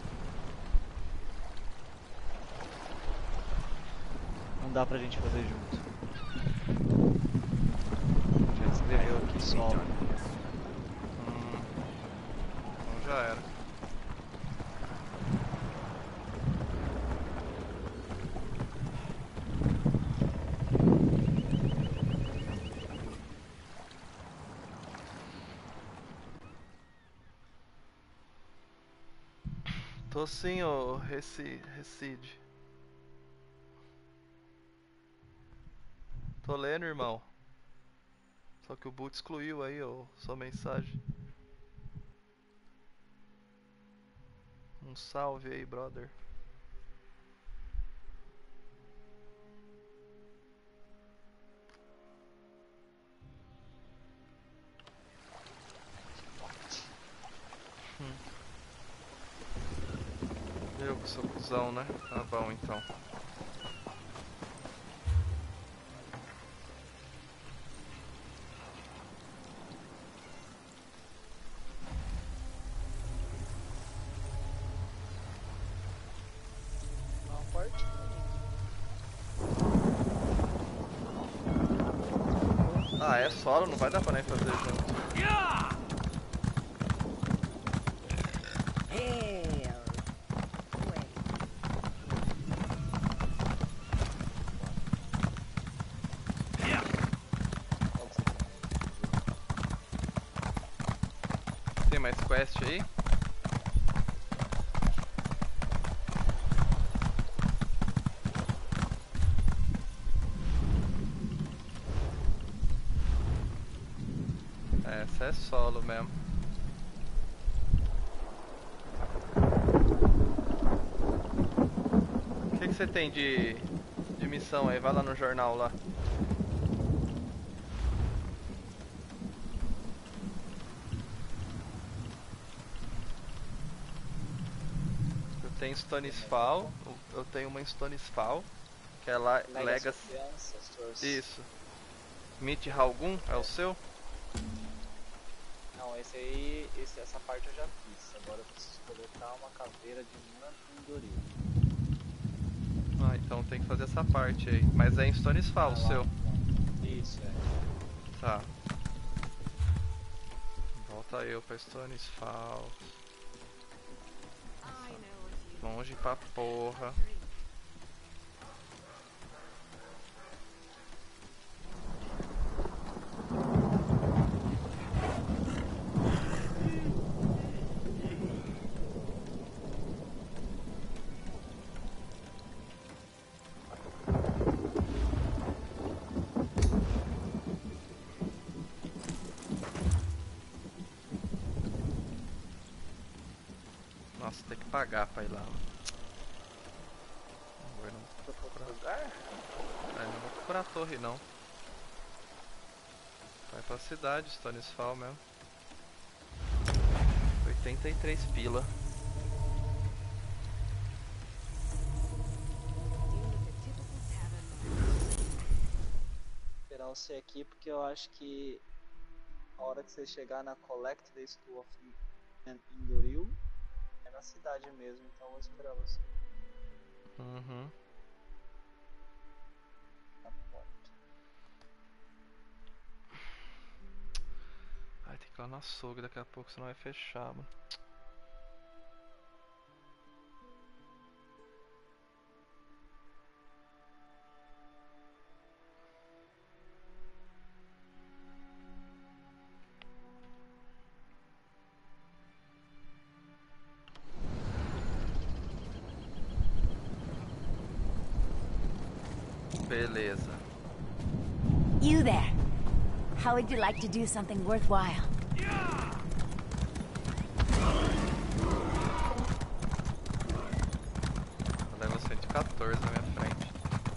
Não dá pra gente fazer junto. Já escreveu aqui solo. Hum. Então já era. Tô sim, ô Reci, Recide. Tô lendo, irmão. Só que o boot excluiu aí, ô, sua mensagem. Um salve aí, brother. Hum. Eu que sou cuzão, né? Tá bom então. Ah, é solo, não vai dar pra nem fazer junto. Tem mais quest aí? Essa é solo mesmo. O que que você tem de, de missão aí? Vai lá no jornal lá. Eu tenho Stonesfall, eu tenho uma Stonesfall, que é lá Legacy. Isso. Meet Halgun é o seu? Não, esse aí, esse, essa parte eu já fiz. Agora eu preciso coletar uma caveira de Mandoril. Ah, então tem que fazer essa parte aí. Mas é em Stonesfall o seu. Isso, é. Tá. Volta eu pra Stonesfall. Longe pra porra. Nossa, tem que pagar pra ir lá. Não vou, não vou procurar lugar? É, não vou procurar a torre não. Vai pra cidade, Stonesfall mesmo. oitenta e três pila. Vou esperar você aqui porque eu acho que a hora que você chegar na Collect the School of Indoril é na cidade mesmo, então eu vou esperar você. Uhum. Ai, tem que ir lá no açougue daqui a pouco, senão vai fechar, mano. Beleza. You there. How would you like to do something worthwhile? Level cento e quatorze na minha frente.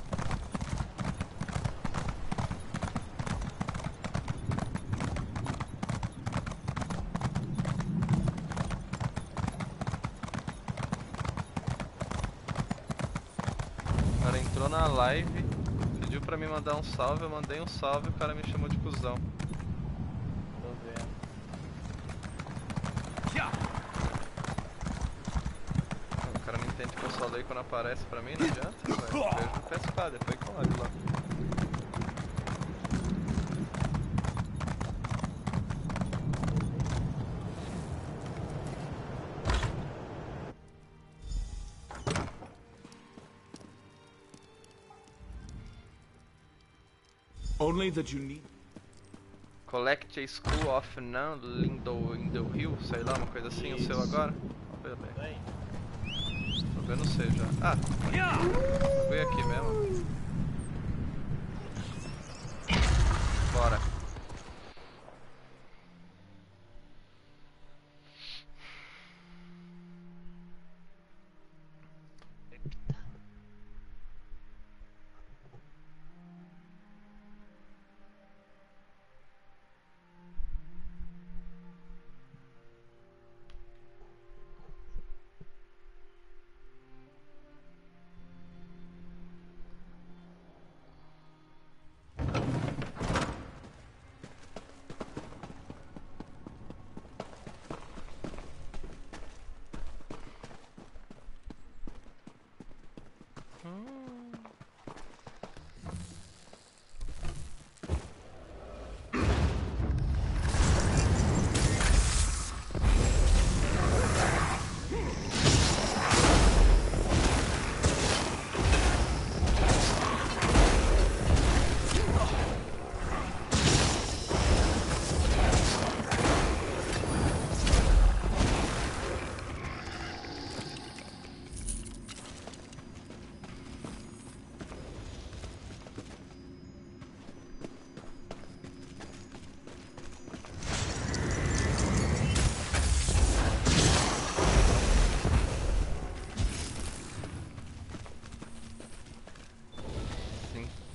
O cara entrou na live, pediu pra me mandar um salve, eu mandei um salve e o cara me chamou de cuzão. Tô vendo. O cara não entende que eu só leio quando aparece pra mim, não adianta, velho. Vejo no P S K, depois colado lá. Only that you need. Collect a School of Nan Lindo in the Hill, sei lá, uma coisa assim, o seu agora? Oh, beleza. Tô vendo o seu já. Ah, fui aqui mesmo. Bora.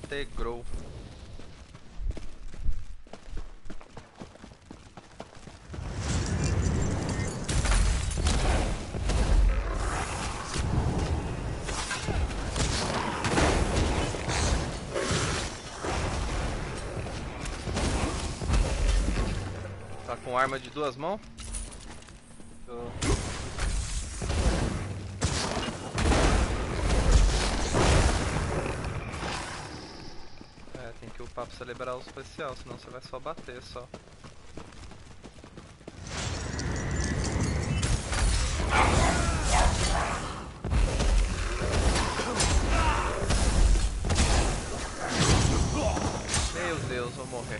Integrou. Tá com arma de duas mãos? Tô. É, tem que upar pra você liberar o especial, senão você vai só bater só. Meu Deus, vou morrer.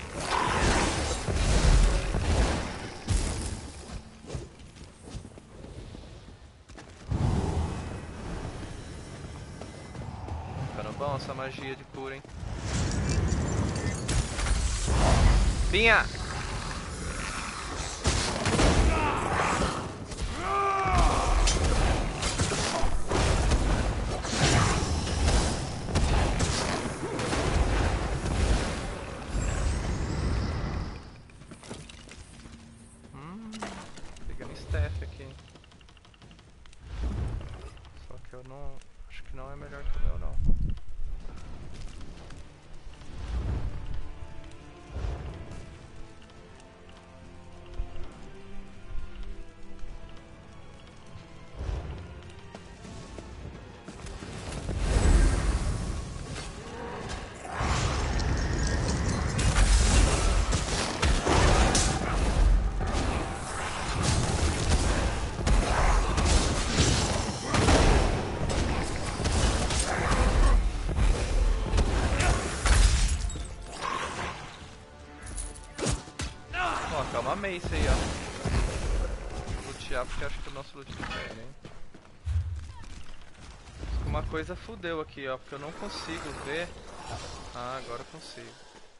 Ficando bom essa magia de cura, hein? Vinha! Hum, pegando staff aqui. Só que eu não... acho que não é melhor que o meu, não. Calma, Mace aí, ó. Lutear porque acho que o nosso loot não pega, hein? Uma coisa fudeu aqui, ó, porque eu não consigo ver. Ah, agora eu consigo.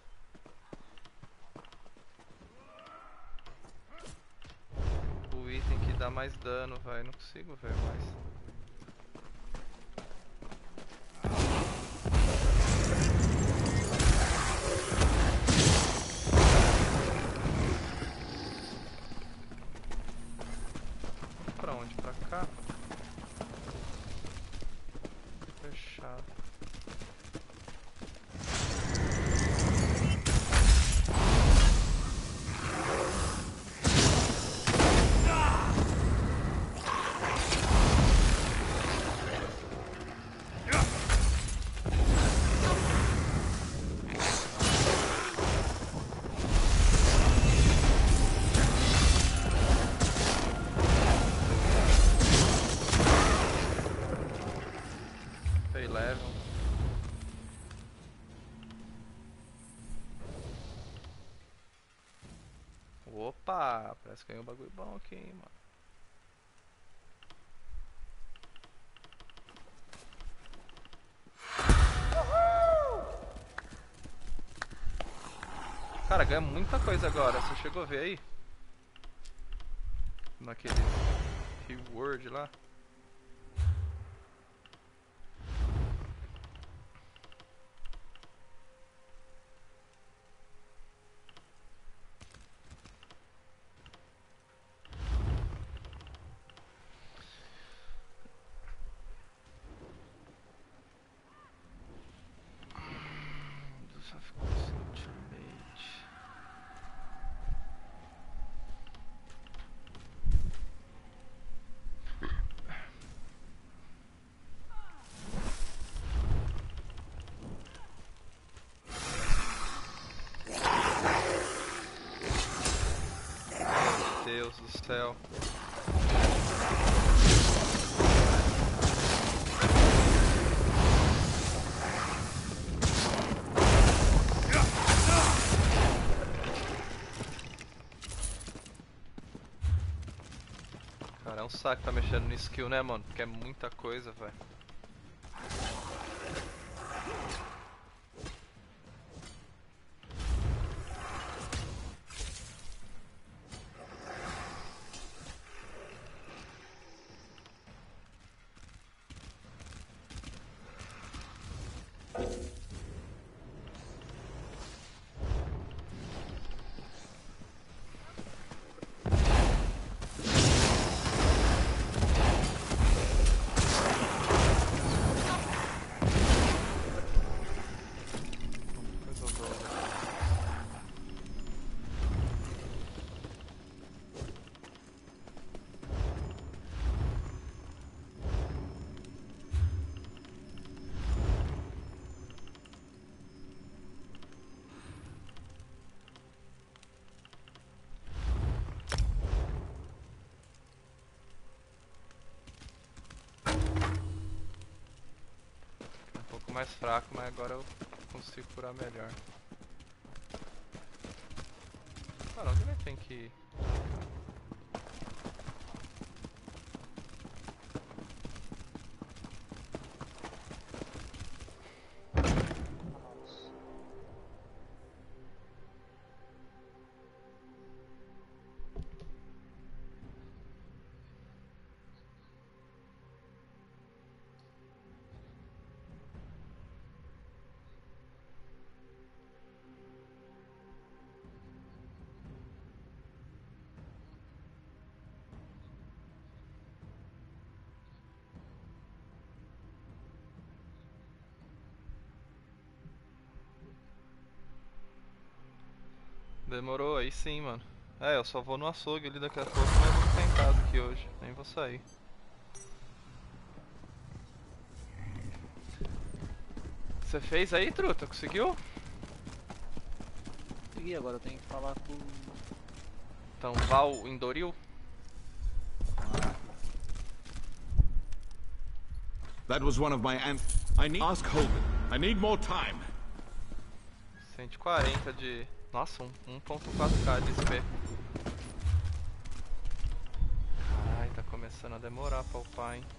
O item que dá mais dano, vai, não consigo ver mais. Pra onde? Pra cá? Fechado. Level. Opa, parece que ganhou um bagulho bom aqui, hein, mano. Cara, ganha muita coisa agora. Você chegou a ver aí? Naquele reward lá. Deus do céu. Cara, é um saco tá mexendo no skill, né, mano? Porque é muita coisa, velho. fico mais fraco, mas agora eu consigo curar melhor. Cara, onde ele tem que ir? Demorou aí sim, mano. É, eu só vou no açougue ali daqui a pouco, mas vou ficar em casa aqui hoje. Nem vou sair. Você fez aí, truta? Conseguiu? Consegui, agora eu tenho que falar com... Então, Val Indoril? That was one of my an... I need... Ask Hogan. I need more time. cento e quarenta de... Nossa, um ponto quatro K de X P. Ai, tá começando a demorar pra upar, hein.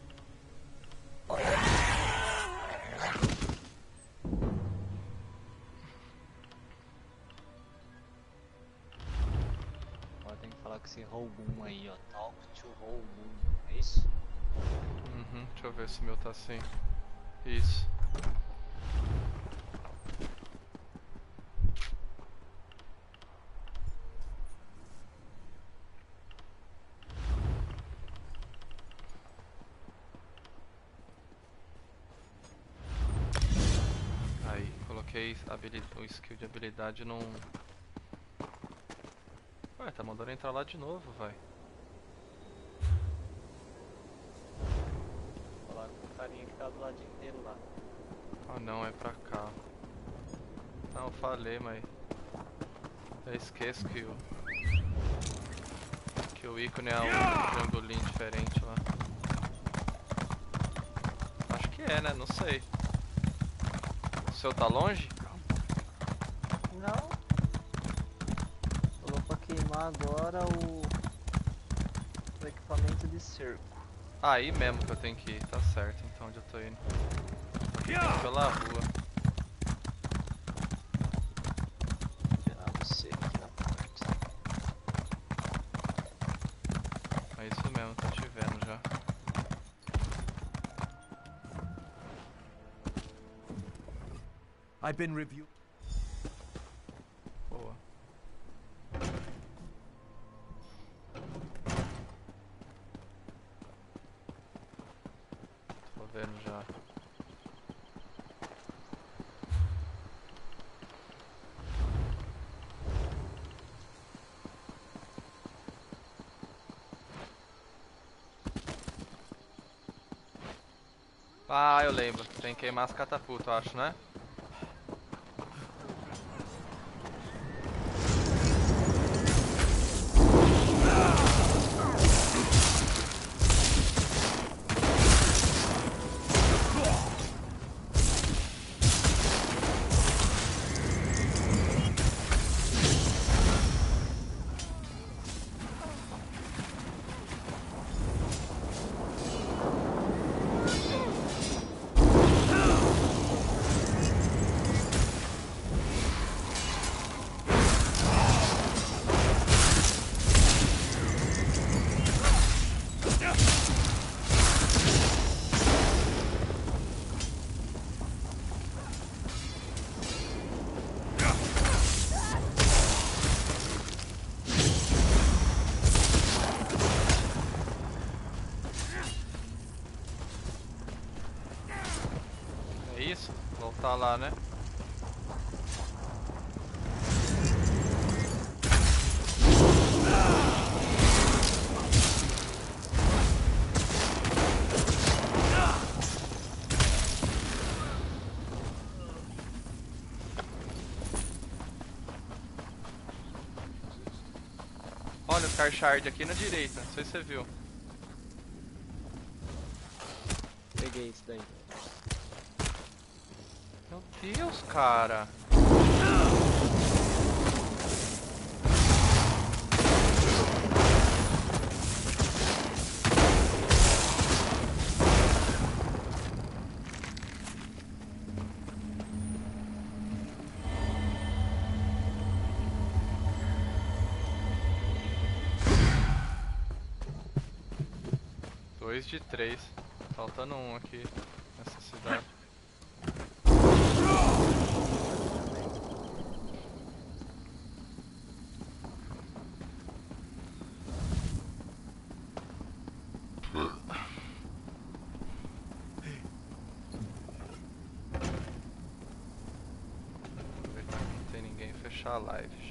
Agora tem que falar com esse Rogun aí, ó. Talk to Rogun. É isso? Uhum, deixa eu ver se o meu tá assim. Isso. O skill de habilidade não... Ué, tá mandando entrar lá de novo, vai. Vou falar com o carinha que tá do ladinho dele lá. Ah não, é pra cá. Não, eu falei, mas... Eu esqueço que o... Que o ícone é um jungulin diferente lá. Acho que é, né? Não sei. O seu tá longe? Não. Falou pra queimar agora o... o equipamento de cerco. Ah, aí mesmo que eu tenho que ir, tá certo, então onde eu tô indo. Tô pela rua. Vou tirar você aqui na porta. É isso mesmo, tô te vendo já. I've been reviewed. Boa. Tô vendo já. Ah, eu lembro. Tem que queimar as catapultas, eu acho, né? Voltar lá, né? Olha o Carshard aqui na direita, não sei se você viu. Peguei isso daí. Deus, cara. Dois de três. Faltando um aqui nessa cidade. Aproveitar que não tem ninguém e fechar a live.